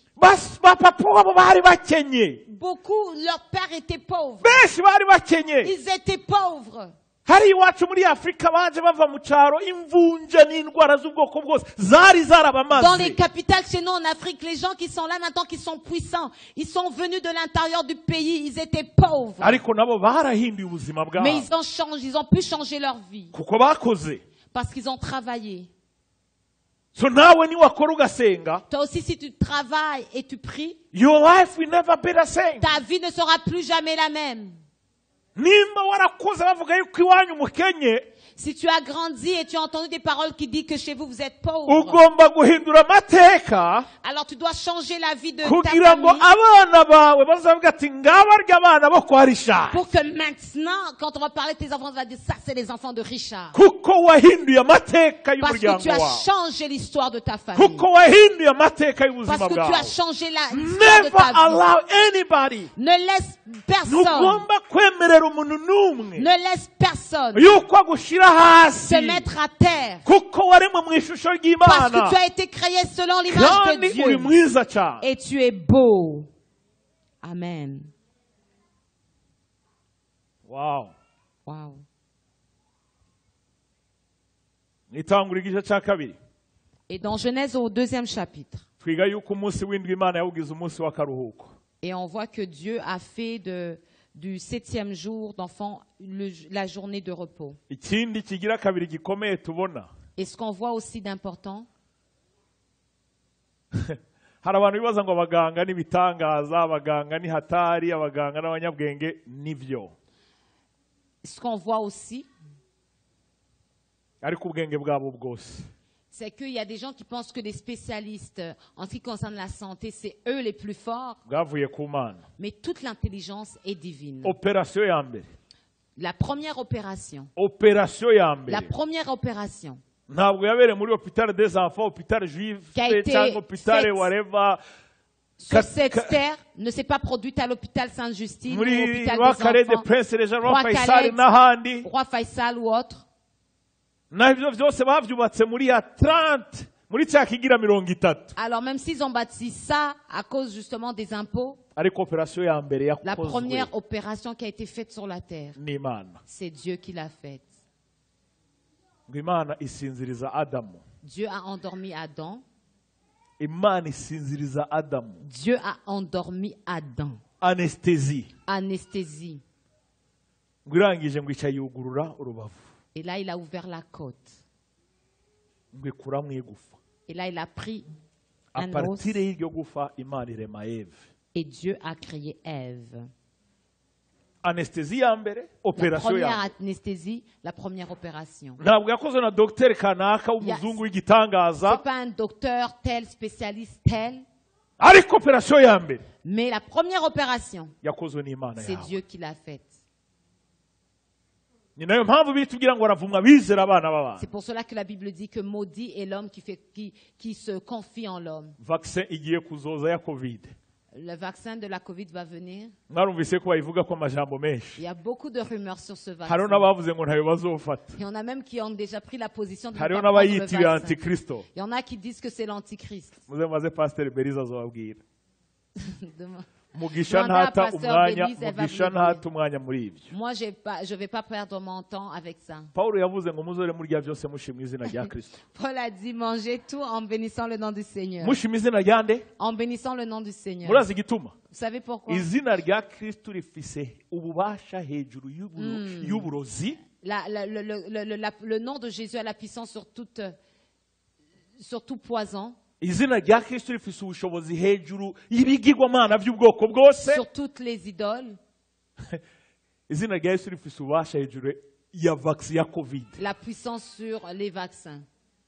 Speaker 1: beaucoup, leur père était pauvre. Ils étaient pauvres.
Speaker 2: Hari iwacu muri Afrika baje bava mu cyaro imvunja n'indwara z'ubwoko bwose zari zarabamaze.
Speaker 1: Dans les capitales chez nous en Afrique, les gens qui sont là maintenant qui sont puissants, ils sont venus de l'intérieur du pays, ils étaient pauvres.
Speaker 2: Ariko nabo barahinduye ubuzima bwabo.
Speaker 1: Mais ils ont changé, ils ont pu changer leur vie.
Speaker 2: Kuko bakoze.
Speaker 1: Parce qu'ils ont travaillé.
Speaker 2: So nawe ni wakora ugasenga.
Speaker 1: Toi aussi si tu travailles et tu pries,
Speaker 2: your life will never be the same.
Speaker 1: Ta vie ne sera plus jamais la même.
Speaker 2: Nimba warakoze bavuga yuko iwanyu mukenye,
Speaker 1: si tu as grandi et tu as entendu des paroles qui disent que chez vous vous êtes pauvres,
Speaker 2: ugomba guhindura amateka,
Speaker 1: alors tu dois changer la vie de ta
Speaker 2: kugira ngo abana bawe bazavuga ati ngabarya abana bo kwa Richard.
Speaker 1: Pour que maintenant quand on va parler de tes enfants, on va dire ça c'est les enfants de Richard.
Speaker 2: Kuko wahinduye amateka y'umuryango wawe.
Speaker 1: Parce que tu as changé l'histoire de ta famille.
Speaker 2: Kuko wahinduye amateka y'ubuzima bwawe.
Speaker 1: Parce que tu as changé la l'histoire de ta vie.
Speaker 2: Never allow anybody.
Speaker 1: Ne laisse personne.
Speaker 2: Ntugomba kwemerera umuntu n'umwe.
Speaker 1: Ne laisse personne.
Speaker 2: Yuko agushira hasi.
Speaker 1: Se mettre à terre.
Speaker 2: Kuko waremwe mu ishusho ry'Imana.
Speaker 1: Parce que tu as été créé selon l'image de Dieu. Et tu es beau. Amen.
Speaker 2: Wow.
Speaker 1: Wow.
Speaker 2: Nitangura igice cya kabiri.
Speaker 1: Et dans Genèse au deuxième chapitre.
Speaker 2: Twiga yuko umunsi w'indwi Imana yawugize umunsi w'akaruhuko.
Speaker 1: Et on voit que Dieu a fait de du septième jour d'enfant la journée de repos.
Speaker 2: Ikindi kigira kabiri gikomeye tubona.
Speaker 1: Et ce qu'on voit aussi d'important,
Speaker 2: hari abantu bibaza ngo abaganga n'ibitangaza, abaganga ni hatari, abaganga n'abanyabwenge nivyo.
Speaker 1: Ce qu'on voit aussi,
Speaker 2: ariko ubwenge bwabo bwose,
Speaker 1: c'est qu'il y a des gens qui pensent que les spécialistes en ce qui concerne la santé, c'est eux les plus forts. Mais toute l'intelligence est divine.
Speaker 2: Opération ya mbere.
Speaker 1: La première opération.
Speaker 2: Opération ya mbere.
Speaker 1: La première opération.
Speaker 2: Ntabwo yabere muri hôpital des enfants, hôpital juif, cyangwa hôpital whatever.
Speaker 1: Sur cette terre ne s'est pas produite à l'hôpital Sainte-Justine ou l'hôpital des enfants.
Speaker 2: Roi Faisal n'ahandi.
Speaker 1: Roi Faisal ou autre.
Speaker 2: Navyo vyose bavyubatse muri ya trente muri cya kigira mirongo itatu.
Speaker 1: Alors même s'ils ont bâti ça à cause justement des impôts,
Speaker 2: ariko opération ya mbere yakozwe,
Speaker 1: la première opération qui a été faite sur la terre,
Speaker 2: n'Imana,
Speaker 1: c'est Dieu qui l'a faite.
Speaker 2: Imana isinziriza Adamu.
Speaker 1: Dieu a endormi Adam.
Speaker 2: Imana isinziriza Adamu.
Speaker 1: Dieu a endormi Adam.
Speaker 2: Anesthésie.
Speaker 1: Anesthésie.
Speaker 2: Ngirangije ngo ica yugurura urubavu.
Speaker 1: Et là, il a ouvert la côte. Et là, il a pris un os. Et Dieu a créé Ève.
Speaker 2: Anesthésie ya mbere, opération ya.
Speaker 1: La première anesthésie, la première opération.
Speaker 2: Ntabwo yakozwe na docteur kanaka w'umuzungu w'igitangaza.
Speaker 1: C'est pas un docteur tel, spécialiste tel.
Speaker 2: Ariko opération ya mbere.
Speaker 1: Mais la première opération,
Speaker 2: yakozwe n'Imana yawe.
Speaker 1: c'est Dieu qui l'a faite. C'est pour cela que la Bible dit que maudit est l'homme qui, fait, qui, qui se confie en l'homme. Le vaccin de la Covid va venir. Il y a beaucoup de rumeurs sur ce vaccin. Il y en a même qui ont déjà pris la position de ne pas prendre le vaccin. Il y en a qui disent que c'est l'antichrist.
Speaker 2: mugisha ntata umwanya mugisha ntata umwanya muri ibyo.
Speaker 1: Moi je pas je vais pas perdre mon temps avec ça.
Speaker 2: Paulo yavuze ngo muzore murya byose mushimwe izina rya Kristo.
Speaker 1: Paul a dit manger tout en bénissant le nom du Seigneur.
Speaker 2: Mushimwe izina rya nde?
Speaker 1: En bénissant le nom du Seigneur.
Speaker 2: Murazi gituma?
Speaker 1: Vous savez pourquoi?
Speaker 2: Izina rya Kristo rifise ububasha hejuru y'uburozi.
Speaker 1: La, la, le, le, le, le, le nom de Jésus a la puissance sur toute sur tout poison.
Speaker 2: Izina rya Kristo rifise ubushobozi hejuru y'ibigirwamana by'ubwoko bwose.
Speaker 1: Sur toutes les idoles.
Speaker 2: Izina rya Yesu rifise ububasha hejuru ya vaccin ya Covid.
Speaker 1: La puissance sur les vaccins.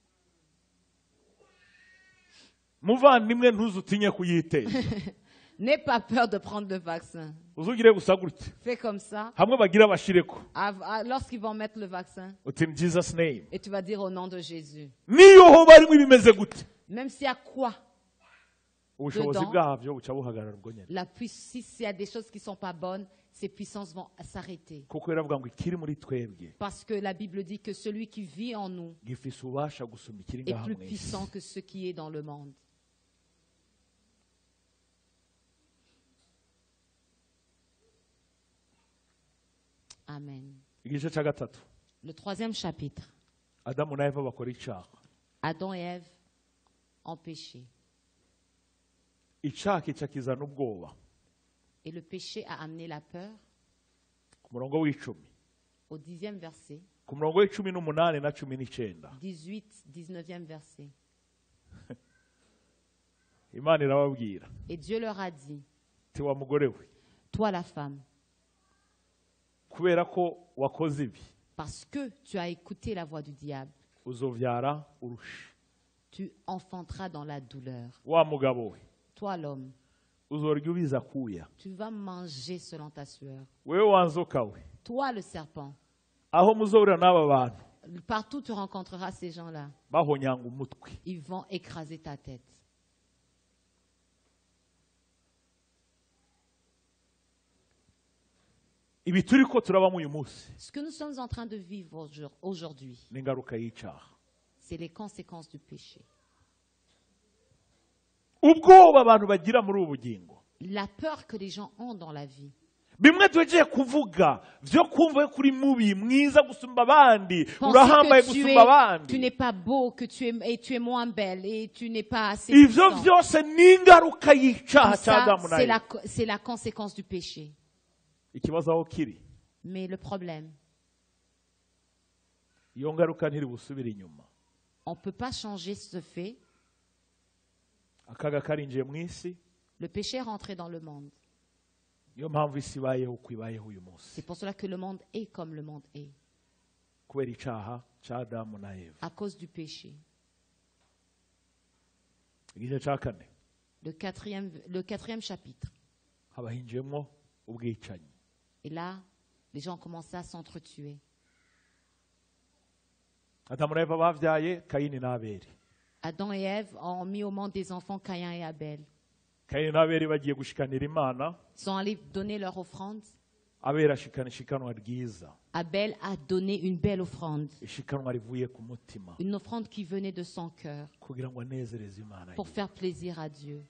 Speaker 2: Muvandimwe ntuzutinye kuyiteza.
Speaker 1: N'aie pas peur de prendre le vaccin.
Speaker 2: Uzugire gusa gutya.
Speaker 1: Fais comme ça.
Speaker 2: Hamwe bagira bashireko.
Speaker 1: Lorsqu'ils vont mettre le vaccin.
Speaker 2: Uti in Jesus name.
Speaker 1: Et tu vas dire au nom de Jésus.
Speaker 2: Niyo ho bari bimeze gute.
Speaker 1: Même s'il y a quoi dedans, la puissance, s'il y a des choses qui ne sont pas bonnes, ces puissances vont s'arrêter. Parce que la Bible dit que celui qui vit en nous est plus puissant que ce qui est dans le monde. Amen. Le troisième chapitre. Adam et Ève ont péché. Et le péché a amené la peur. Au dixième verset. dix-huit, dix-neuvième verset. Et Dieu leur a dit, toi la femme, parce que tu as écouté la voix du diable, tu enfanteras dans la douleur. Toi l'homme, tu vas manger selon ta sueur. Toi le serpent, partout tu rencontreras ces gens-là. Ils vont écraser ta tête. Ce que nous sommes en train de vivre aujourd'hui, c'est les conséquences du péché. La peur que les gens ont dans la vie. Penser que tu n'es pas beau, que tu es, et tu es moins belle et tu n'es pas assez puissant. C'est la, c'est la conséquence du péché. Mais le problème, on ne peut pas changer ce fait. Le péché est rentré dans le monde. C'est pour cela que le monde est comme le monde est. À cause du péché. Le quatrième, le quatrième chapitre. Et là, les gens ont commencé à s'entretuer. Adam et Ève ont mis au monde des enfants Caïn et Abel. Ils sont allés donner leur offrande. Abel a donné une belle offrande. Une offrande qui venait de son cœur. Pour faire plaisir à Dieu.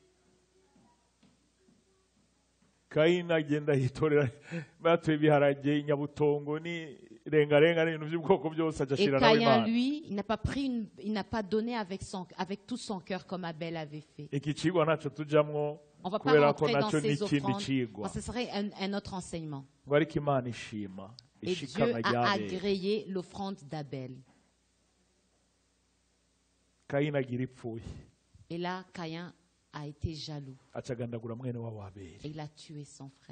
Speaker 1: Et Caïn, lui, il n'a pas pris une, il n'a pas donné avec, son, avec tout son cœur comme Abel avait fait. On ne va pas rentrer dans ces offrandes. Ce serait un, un autre enseignement. Et Dieu a agréé l'offrande d'Abel. Et là, Caïn a été jaloux. Et il a tué son frère.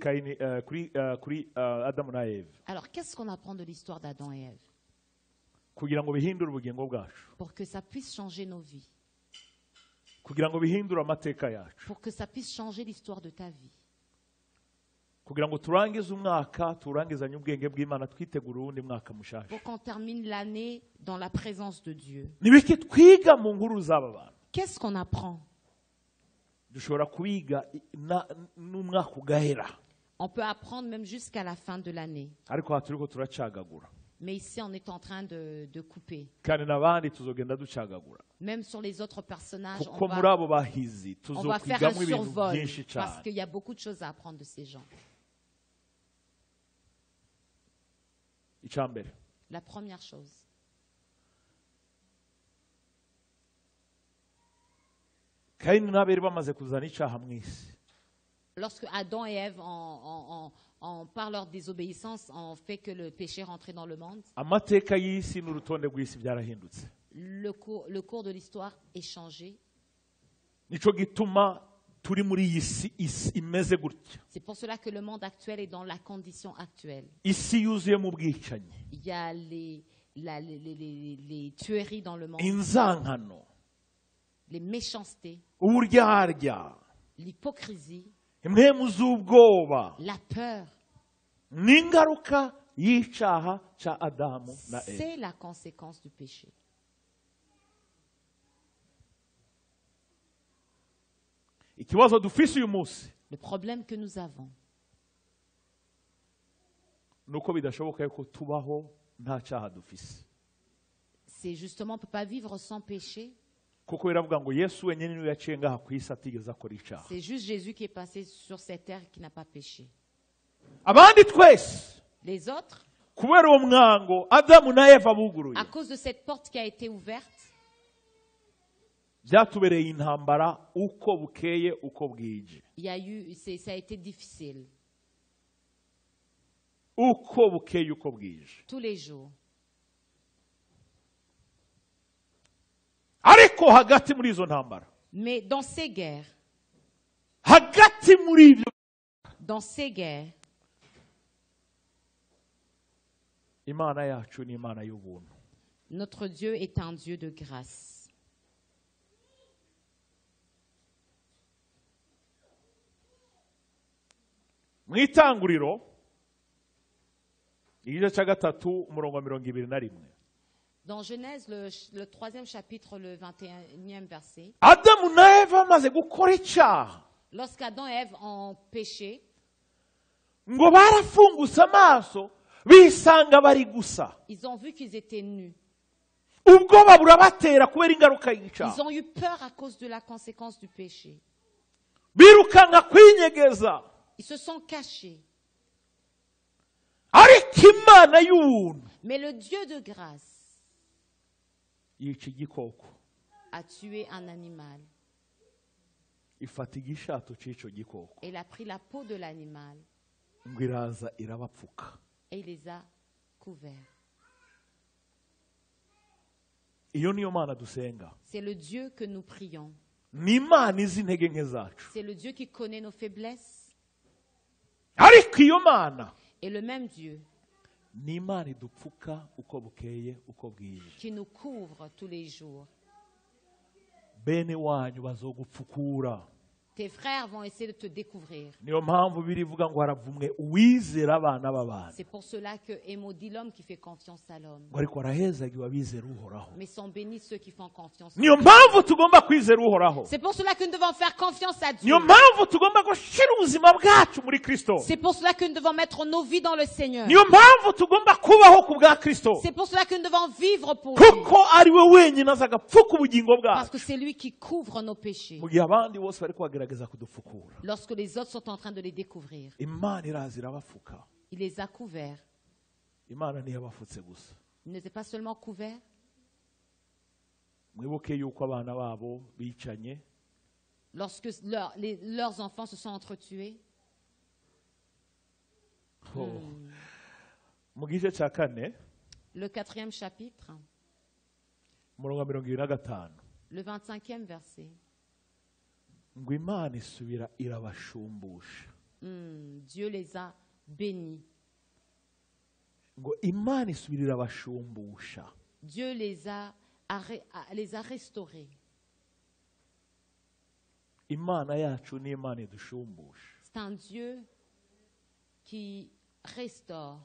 Speaker 1: Alors, qu'est-ce qu'on apprend de l'histoire d'Adam et Ève? pour que ça puisse changer nos vies,
Speaker 2: pour
Speaker 1: que ça puisse changer l'histoire de ta vie,
Speaker 2: pour
Speaker 1: qu'on termine l'année dans la présence de Dieu. Qu'est-ce qu'on apprend? On peut apprendre même jusqu'à la fin de l'année. Mais ici, on est en train de, de couper. Même sur les autres personnages, on va, on va faire un survol parce qu'il y a beaucoup de choses à apprendre de ces gens. La première chose. Lorsque Adam et Ève, en, en, en, en, par leur désobéissance, ont fait que le péché rentrait dans le monde, le cours, le cours de l'histoire est changé. C'est pour cela que le monde actuel est dans la condition actuelle. Il y a les, la, les, les, les, les tueries dans le monde, les méchancetés, l'hypocrisie, la peur. C'est la conséquence du péché. Le problème que nous avons, c'est justement, on ne peut pas vivre sans péché. C'est juste Jésus qui est passé sur cette terre qui n'a pas péché. Les autres, à cause de cette porte qui a été ouverte, il y a eu, ça a été difficile. Tous les jours. Mais dans ces guerres, dans ces guerres, notre Dieu est un Dieu de grâce. Dans Genèse, le, le troisième chapitre, le vingt et unième verset, lorsqu'Adam et Ève ont péché, ils ont vu qu'ils étaient nus. Ils ont eu peur à cause de la conséquence du péché. Ils se sont cachés. Mais le Dieu de grâce a tué un animal. Il a pris la peau de l'animal et il les a couverts. C'est le Dieu que nous prions. C'est le Dieu qui connaît nos faiblesses. Et le même Dieu qui nous couvre tous les jours. Tes frères vont essayer de te découvrir. C'est pour cela que Émo dit l'homme qui fait confiance à l'homme. Mais sont bénis ceux qui font confiance à Dieu. C'est pour cela que nous devons faire confiance à Dieu. C'est pour cela que nous devons mettre nos vies dans le Seigneur. C'est pour cela que nous devons vivre pour lui. Parce que c'est lui qui couvre nos péchés. Lorsque les autres sont en train de les découvrir, il les a couverts. Il n'était pas seulement couverts. Lorsque leur, les, leurs enfants se sont entretués. Oh. Hmm. Le quatrième chapitre, le vingt-cinquième verset. Mm, Dieu les a bénis. Dieu les a, a, a, les a restaurés. C'est un Dieu qui restaure.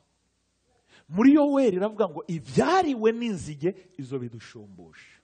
Speaker 2: muri Yoweri iravuga ngo ibyariwe n'inzige izo bidushumbusha.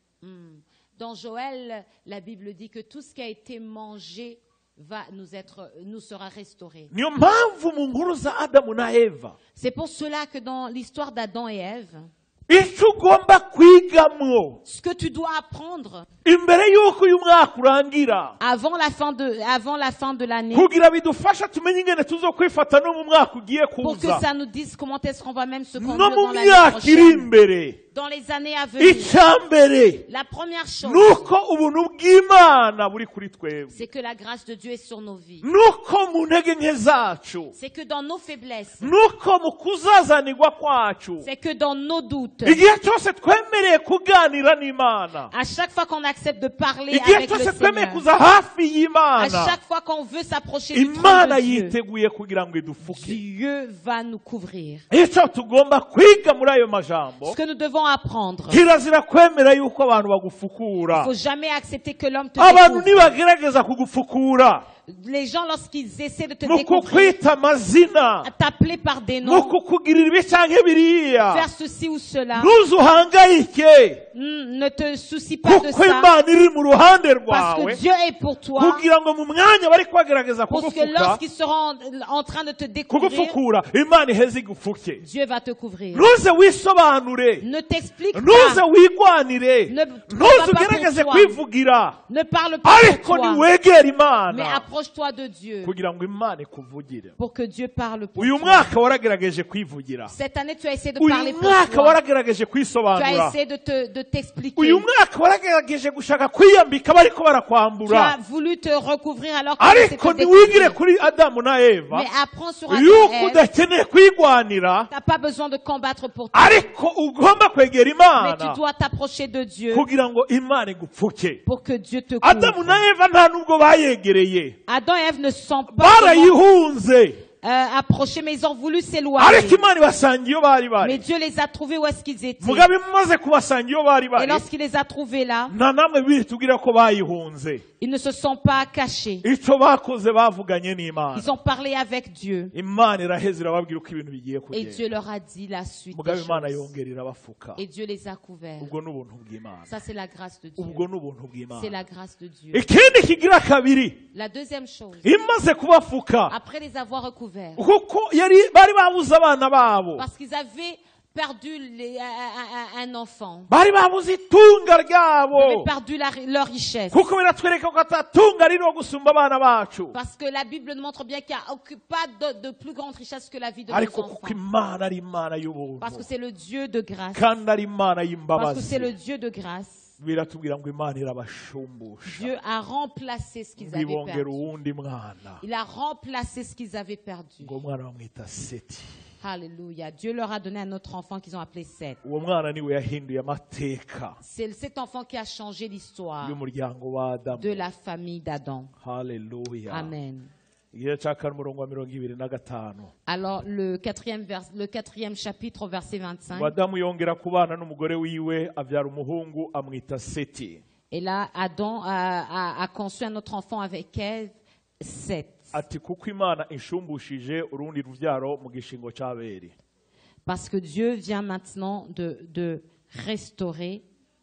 Speaker 1: Dans Joël, la Bible dit que tout ce qui a été mangé va nous être, nous sera restauré.
Speaker 2: Niyo mpamvu mu nkuru za Adamu na Eva,
Speaker 1: c'est pour cela que dans l'histoire d'Adam et Ève,
Speaker 2: icyo ugomba kwigamwo,
Speaker 1: ce que tu dois apprendre
Speaker 2: imbere y'uko uyu mwaka urangira,
Speaker 1: avant la fin de, avant la fin de l'année,
Speaker 2: kugira bidufasha tumenye ingene tuzokwifata no mu mwaka ugiye kuza,
Speaker 1: pour que ça nous dise comment est-ce qu'on va même se conduire
Speaker 2: no
Speaker 1: dans
Speaker 2: mu
Speaker 1: l'année
Speaker 2: myaka iri
Speaker 1: prochaine,
Speaker 2: imbere.
Speaker 1: dans les années à venir.
Speaker 2: Icyambere
Speaker 1: La première chose,
Speaker 2: nuko ubuntu bw'Imana buri kuri twebwe,
Speaker 1: c'est que la grâce de Dieu est sur nos vies.
Speaker 2: nuko mu ntege nke zacu,
Speaker 1: C'est que dans nos faiblesses,
Speaker 2: nuko mu kuzazanirwa kwacu,
Speaker 1: c'est que dans nos doutes,
Speaker 2: igihe cyose twemereye kuganira n'Imana,
Speaker 1: à chaque fois qu'on accepte de parler
Speaker 2: igihe
Speaker 1: avec le
Speaker 2: cyose twemeye
Speaker 1: Seigneur,
Speaker 2: kuza hafi
Speaker 1: à
Speaker 2: y'Imana,
Speaker 1: chaque fois qu'on veut s'approcher du trône
Speaker 2: Imana
Speaker 1: de Dieu,
Speaker 2: yiteguye kugira ngo idufuke.
Speaker 1: Dieu va nous couvrir.
Speaker 2: Icyo tugomba kwiga muri ayo majambo,
Speaker 1: Ce que nous devons apprendre,
Speaker 2: kirazira kwemera yuko abantu
Speaker 1: il ne
Speaker 2: bagufukura.
Speaker 1: faut jamais accepter que l'homme te
Speaker 2: Abantu
Speaker 1: découvre.
Speaker 2: nibagerageza kugufukura
Speaker 1: Les gens, lorsqu'ils essaient de te
Speaker 2: mu
Speaker 1: découvrir,
Speaker 2: kukwita amazina,
Speaker 1: à t'appeler par des
Speaker 2: mu
Speaker 1: noms,
Speaker 2: kukugirira ibi canke biriya,
Speaker 1: faire ceci ou cela,
Speaker 2: ntuzuhangayike,
Speaker 1: hmm, ne te soucie pas de
Speaker 2: kuko
Speaker 1: ça,
Speaker 2: Imana iri mu ruhande
Speaker 1: parce
Speaker 2: rwawe,
Speaker 1: que Dieu est pour toi,
Speaker 2: kugira ngo mu mwanya bari kubagerageza
Speaker 1: pour que
Speaker 2: kugufuka,
Speaker 1: lorsqu'ils seront en train de te découvrir,
Speaker 2: kugufukura, Imana iheze igufuke.
Speaker 1: Dieu va te couvrir.
Speaker 2: Ntuze wisobanure,
Speaker 1: Ne t'explique
Speaker 2: ntuze
Speaker 1: pas,
Speaker 2: wigwanire,
Speaker 1: Ne-
Speaker 2: ntuze
Speaker 1: ne va pas
Speaker 2: ugerageze
Speaker 1: pour toi.
Speaker 2: kwivugira,
Speaker 1: ne parle pas
Speaker 2: ariko
Speaker 1: pour toi,
Speaker 2: niwegera
Speaker 1: mais
Speaker 2: Imana
Speaker 1: approche-toi de Dieu
Speaker 2: kugira ngo Imana ikuvugire.
Speaker 1: pour que Dieu parle pour
Speaker 2: Uyu
Speaker 1: toi.
Speaker 2: mwaka waragerageje kwivugira,
Speaker 1: Cette année, tu as essayé de
Speaker 2: uyu
Speaker 1: parler pour
Speaker 2: mwaka
Speaker 1: toi.
Speaker 2: waragerageje
Speaker 1: Tu as
Speaker 2: kwisobanura,
Speaker 1: essayé de te, de t'expliquer.
Speaker 2: uyu mwaka waragerageje gushaka kwiyambika bariko
Speaker 1: Tu as
Speaker 2: barakwambura,
Speaker 1: voulu te recouvrir alors que c'est
Speaker 2: ariko
Speaker 1: te
Speaker 2: ntiwigire
Speaker 1: découvrir.
Speaker 2: kuri Adamu na Eva
Speaker 1: Mais apprends sur Adam
Speaker 2: yuko
Speaker 1: et Ève.
Speaker 2: udakeneye kwigwanira,
Speaker 1: Tu n'as pas besoin de combattre pour toi.
Speaker 2: ariko ugomba kwegera
Speaker 1: Mais
Speaker 2: Imana
Speaker 1: tu dois t'approcher de Dieu
Speaker 2: kugira ngo Imana igupfuke.
Speaker 1: pour que Dieu te
Speaker 2: Adamu
Speaker 1: couvre.
Speaker 2: na Eva nta nubwo bayegereye,
Speaker 1: Adam et Ève ne sont pas vraiment,
Speaker 2: barayihunze,
Speaker 1: euh, approchés, mais ils ont voulu s'éloigner.
Speaker 2: ariko Imana ibasanga iyo bari
Speaker 1: Mais
Speaker 2: bari.
Speaker 1: Dieu les a trouvés où est-ce qu'ils étaient.
Speaker 2: Mugabe imaze kubasanga iyo bari
Speaker 1: Et
Speaker 2: bari,
Speaker 1: lorsqu'il les a trouvés là,
Speaker 2: nta namwe bitubwira ko bayihunze.
Speaker 1: ils ne se sont pas cachés.
Speaker 2: Icyo bakoze bavuganye n'Imana,
Speaker 1: Ils ont parlé avec Dieu.
Speaker 2: Imana iraheza irababwira uko ibintu bigiye
Speaker 1: Et
Speaker 2: kugenda.
Speaker 1: Dieu leur a dit la suite des
Speaker 2: Mugabe Imana
Speaker 1: choses.
Speaker 2: yongera irabafuka.
Speaker 1: Et Dieu les a couverts.
Speaker 2: Ubwo ni ubuntu bw'Imana,
Speaker 1: Ça, c'est la grâce de Dieu.
Speaker 2: ubwo ni ubuntu
Speaker 1: C'est
Speaker 2: bw'Imana.
Speaker 1: la grâce de Dieu.
Speaker 2: Ikindi kigira kabiri,
Speaker 1: La deuxième chose,
Speaker 2: imaze kubafuka,
Speaker 1: après les avoir recouverts,
Speaker 2: kuko yari bari babuze abana babo,
Speaker 1: parce qu'ils avaient perdu les- un, un- un enfant,
Speaker 2: bari babuze itunga
Speaker 1: ils avaient
Speaker 2: ryabo,
Speaker 1: perdu la- leur richesse.
Speaker 2: kuko biratwereka ko atatunga ririho gusumba abana bacu,
Speaker 1: Parce que la Bible nous montre bien qu'il n'y a aucun- pas de, de plus grande richesse que la vie de nos
Speaker 2: ariko
Speaker 1: enfants.
Speaker 2: kuko Imana ari Imana y'ubuntu
Speaker 1: Parce que c'est le Dieu de grâce.
Speaker 2: kandi ari Imana
Speaker 1: Parce que
Speaker 2: y'imbabazi,
Speaker 1: c'est le Dieu de grâce.
Speaker 2: biratubwira ngo Imana irabashumbusha,
Speaker 1: Dieu a remplacé ce qu'ils avaient
Speaker 2: ibongera
Speaker 1: perdu.
Speaker 2: uwundi mwana,
Speaker 1: Il a remplacé ce qu'ils avaient perdu.
Speaker 2: ngo umwana bamwita Seti.
Speaker 1: Alléluia. Dieu leur a donné un autre enfant qu'ils ont appelé Seth.
Speaker 2: Uwo mwana niwe yahinduye amateka
Speaker 1: C'est cet enfant qui a changé l'histoire
Speaker 2: y'umuryango wa Adamu.
Speaker 1: de la famille d'Adam.
Speaker 2: Haleluya.
Speaker 1: Amen.
Speaker 2: Igice cya kane umurongo wa mirongo ibiri na gatanu.
Speaker 1: Alors, le quatrième, vers, le quatrième chapitre, au verset vingt-cinq.
Speaker 2: Ngo Adamu yongera kubana n'umugore wiwe abyara umuhungu amwita Seti.
Speaker 1: Et là, Adam a, a, a conçu un autre enfant avec Ève, Seth.
Speaker 2: Ati kuko Imana inshumbushyije urundi rubyaro mu gishingo cy'Abeli.
Speaker 1: Parce que Dieu vient maintenant de, de restaurer.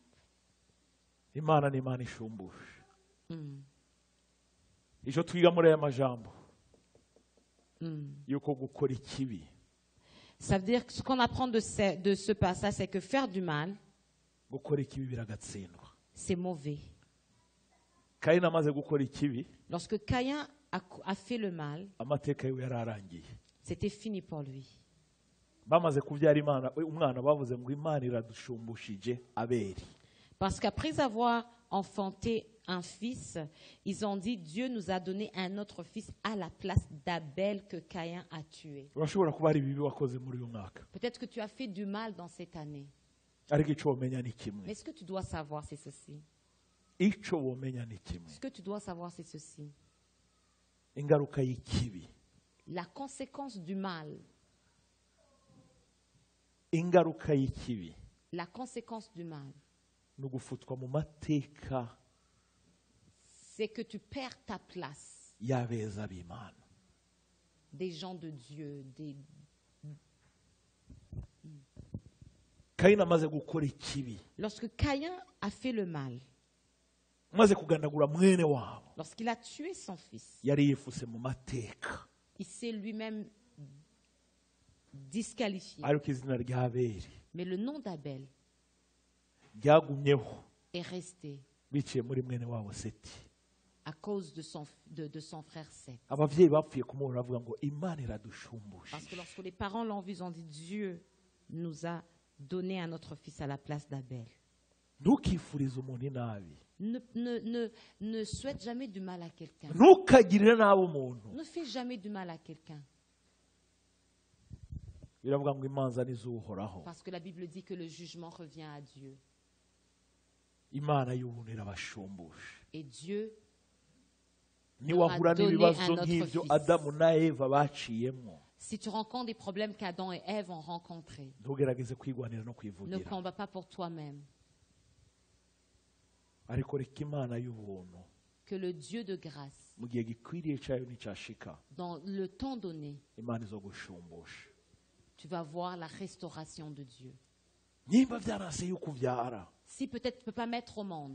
Speaker 2: Imana ni Imana ishumbushe.
Speaker 1: Mm,
Speaker 2: Icyo twiga muri aya majambo
Speaker 1: mm.
Speaker 2: yuko gukora ikibi
Speaker 1: Ça veut dire que ce qu'on apprend de ce, de ce passage, c'est que faire du mal,
Speaker 2: gukora ikibi biragatsindwa.
Speaker 1: c'est mauvais.
Speaker 2: Kayini amaze gukora ikibi,
Speaker 1: Lorsque Caïn a, a fait le mal,
Speaker 2: amateka yiwe yararangiye.
Speaker 1: c'était fini pour lui.
Speaker 2: Bamaze kubyara Imana umwana bavuze ngo Imana iradushumbushyije Abeli.
Speaker 1: Parce qu'après avoir enfanté un fils, ils ont dit Dieu nous a donné un autre fils à la place d'Abel que Caïn a tué.
Speaker 2: Urashobora kuba ari ibibi wakoze muri uyu mwaka,
Speaker 1: Peut-être que tu as fait du mal dans cette année.
Speaker 2: ariko icyo womenya ni kimwe.
Speaker 1: Mais ce que tu dois savoir, c'est ceci.
Speaker 2: Icyo womenya ni kimwe.
Speaker 1: Ce que tu dois savoir, c'est ceci.
Speaker 2: Ingaruka y'ikibi,
Speaker 1: La conséquence du mal,
Speaker 2: ingaruka y'ikibi
Speaker 1: La conséquence du mal, c'est que tu perds ta place. Des gens de Dieu, des... Lorsque Caïn a fait le mal, lorsqu'il a tué son fils, il s'est lui-même disqualifié. Mais le nom d'Abel est resté à cause de son, de, de son frère Seth. Parce que lorsque les parents l'ont vu, ils ont dit, Dieu nous a donné à notre fils à la place d'Abel. Ne, ne, ne, ne souhaite jamais du mal à quelqu'un. Ne fais jamais du mal à quelqu'un. Parce que la Bible dit que le jugement revient à Dieu. Et Dieu leur a donné un autre fils. Si tu rencontres des problèmes qu'Adam et Ève ont rencontrés, ne combat pas pour toi-même. Que le Dieu de grâce, dans le temps donné, tu vas voir la restauration de Dieu. Si peut-être tu ne peux pas mettre au monde,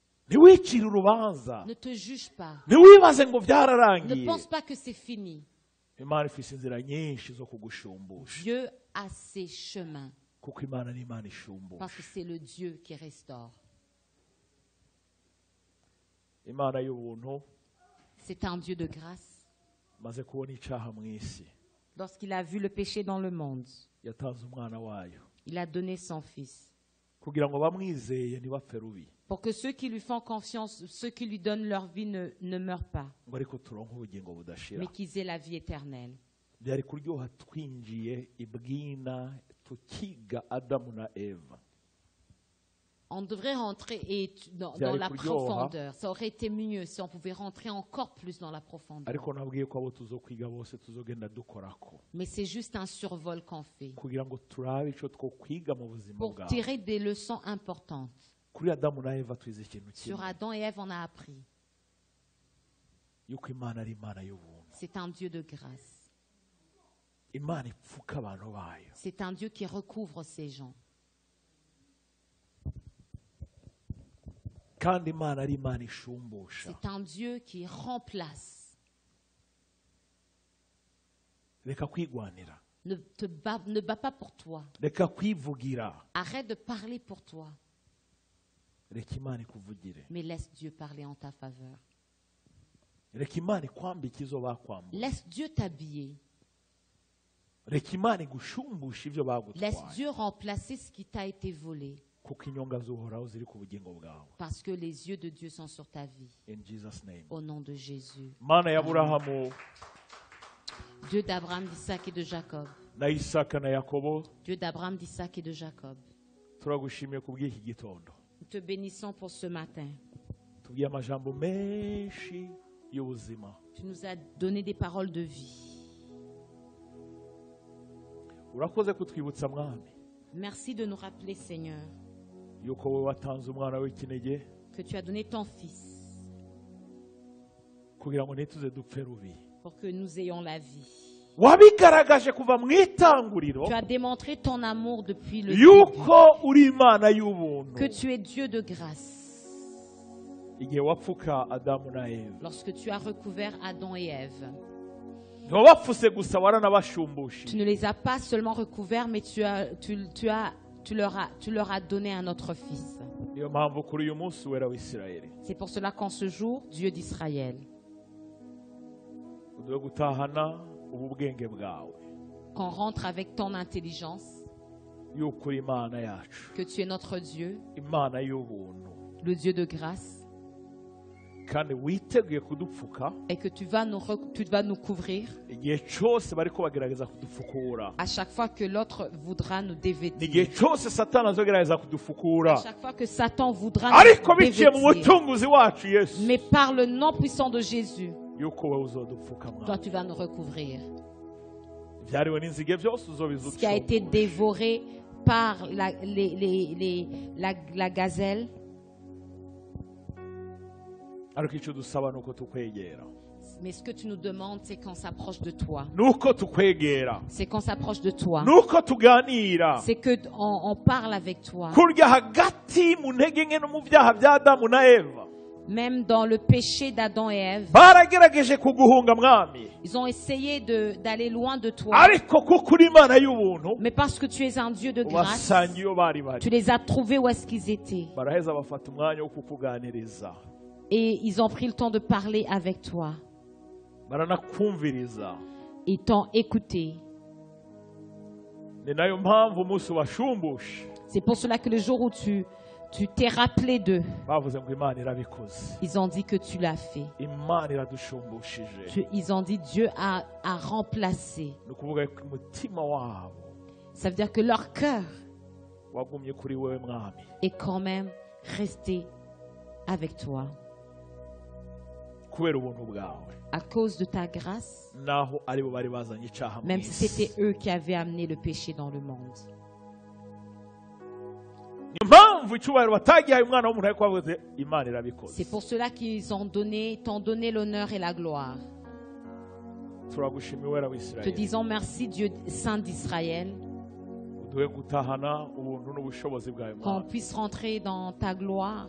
Speaker 1: ne te juge pas. Ne pense pas que c'est fini. Dieu a ses chemins. Parce que c'est le Dieu qui restaure. C'est un Dieu de grâce. Lorsqu'il a vu le péché dans le monde, il a donné son fils. Pour que ceux qui lui font confiance, ceux qui lui donnent leur vie ne, ne meurent pas, mais qu'ils aient la vie éternelle. On devrait rentrer et dans, dans la profondeur. Ça aurait été mieux si on pouvait rentrer encore plus dans la profondeur. Mais c'est juste un survol qu'on fait pour tirer des leçons importantes. Sur Adam et Ève, on a appris. C'est un Dieu de grâce. C'est un Dieu qui recouvre ses gens. C'est un Dieu qui remplace. Ne te bats, ne bats pas pour toi. Arrête de parler pour toi. Mais laisse Dieu parler en ta faveur. Laisse Dieu t'habiller. Laisse Dieu remplacer ce qui t'a été volé. Parce que les yeux de Dieu sont sur ta vie. Au nom de Jésus. Dieu d'Abraham, d'Isaac et de Jacob. Dieu d'Abraham, d'Isaac et de Jacob. Nous te bénissons pour ce matin. Tu nous as donné des paroles de vie. Merci de nous rappeler, Seigneur, que tu as donné ton Fils pour que nous ayons la vie. Tu as démontré ton amour depuis le début, que tu es Dieu de grâce. Lorsque tu as recouvert Adam et Ève, tu ne les as pas seulement recouverts, mais tu, as, tu, tu, as, tu, leur, as, tu leur as donné un autre fils. C'est pour cela qu'en ce jour, Dieu d'Israël, qu'on rentre avec ton intelligence, que tu es notre Dieu, le Dieu de grâce, et que tu vas nous, tu vas nous couvrir à chaque fois que l'autre voudra nous dévêtir, à chaque fois que Satan voudra nous dévêtir, mais par le nom puissant de Jésus, toi tu vas nous recouvrir. Ce qui a été dévoré par la, les, les, les, la, la gazelle. Mais ce que tu nous demandes, c'est qu'on s'approche de toi. C'est qu'on s'approche de toi. C'est qu'on on parle avec toi. Même dans le péché d'Adam et Ève, ils ont essayé de- d'aller loin de toi. Mais parce que tu es un Dieu de grâce, tu les as trouvés où est-ce qu'ils étaient. Et ils ont pris le temps de parler avec toi. Ils t'ont écouté. C'est pour cela que le jour où tu tu t'es rappelé d'eux, ils ont dit que tu l'as fait. Tu- ils ont dit Dieu a, a remplacé. Ça veut dire que leur cœur est quand même resté avec toi. À cause de ta grâce, même si c'était eux qui avaient amené le péché dans le monde. C'est pour cela qu'ils ont donné, t'ont donné l'honneur et la gloire. Te disons merci, Dieu Saint d'Israël, qu'on puisse rentrer dans ta gloire,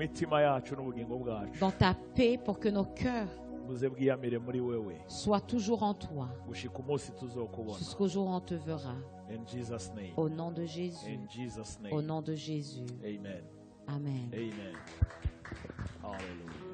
Speaker 1: dans ta paix, pour que nos cœurs soient toujours en toi, jusqu'au jour où on te verra. Au nom de Jésus. Au nom de Jésus.
Speaker 2: Amen.
Speaker 1: Amen.
Speaker 2: Amen. Hallelujah.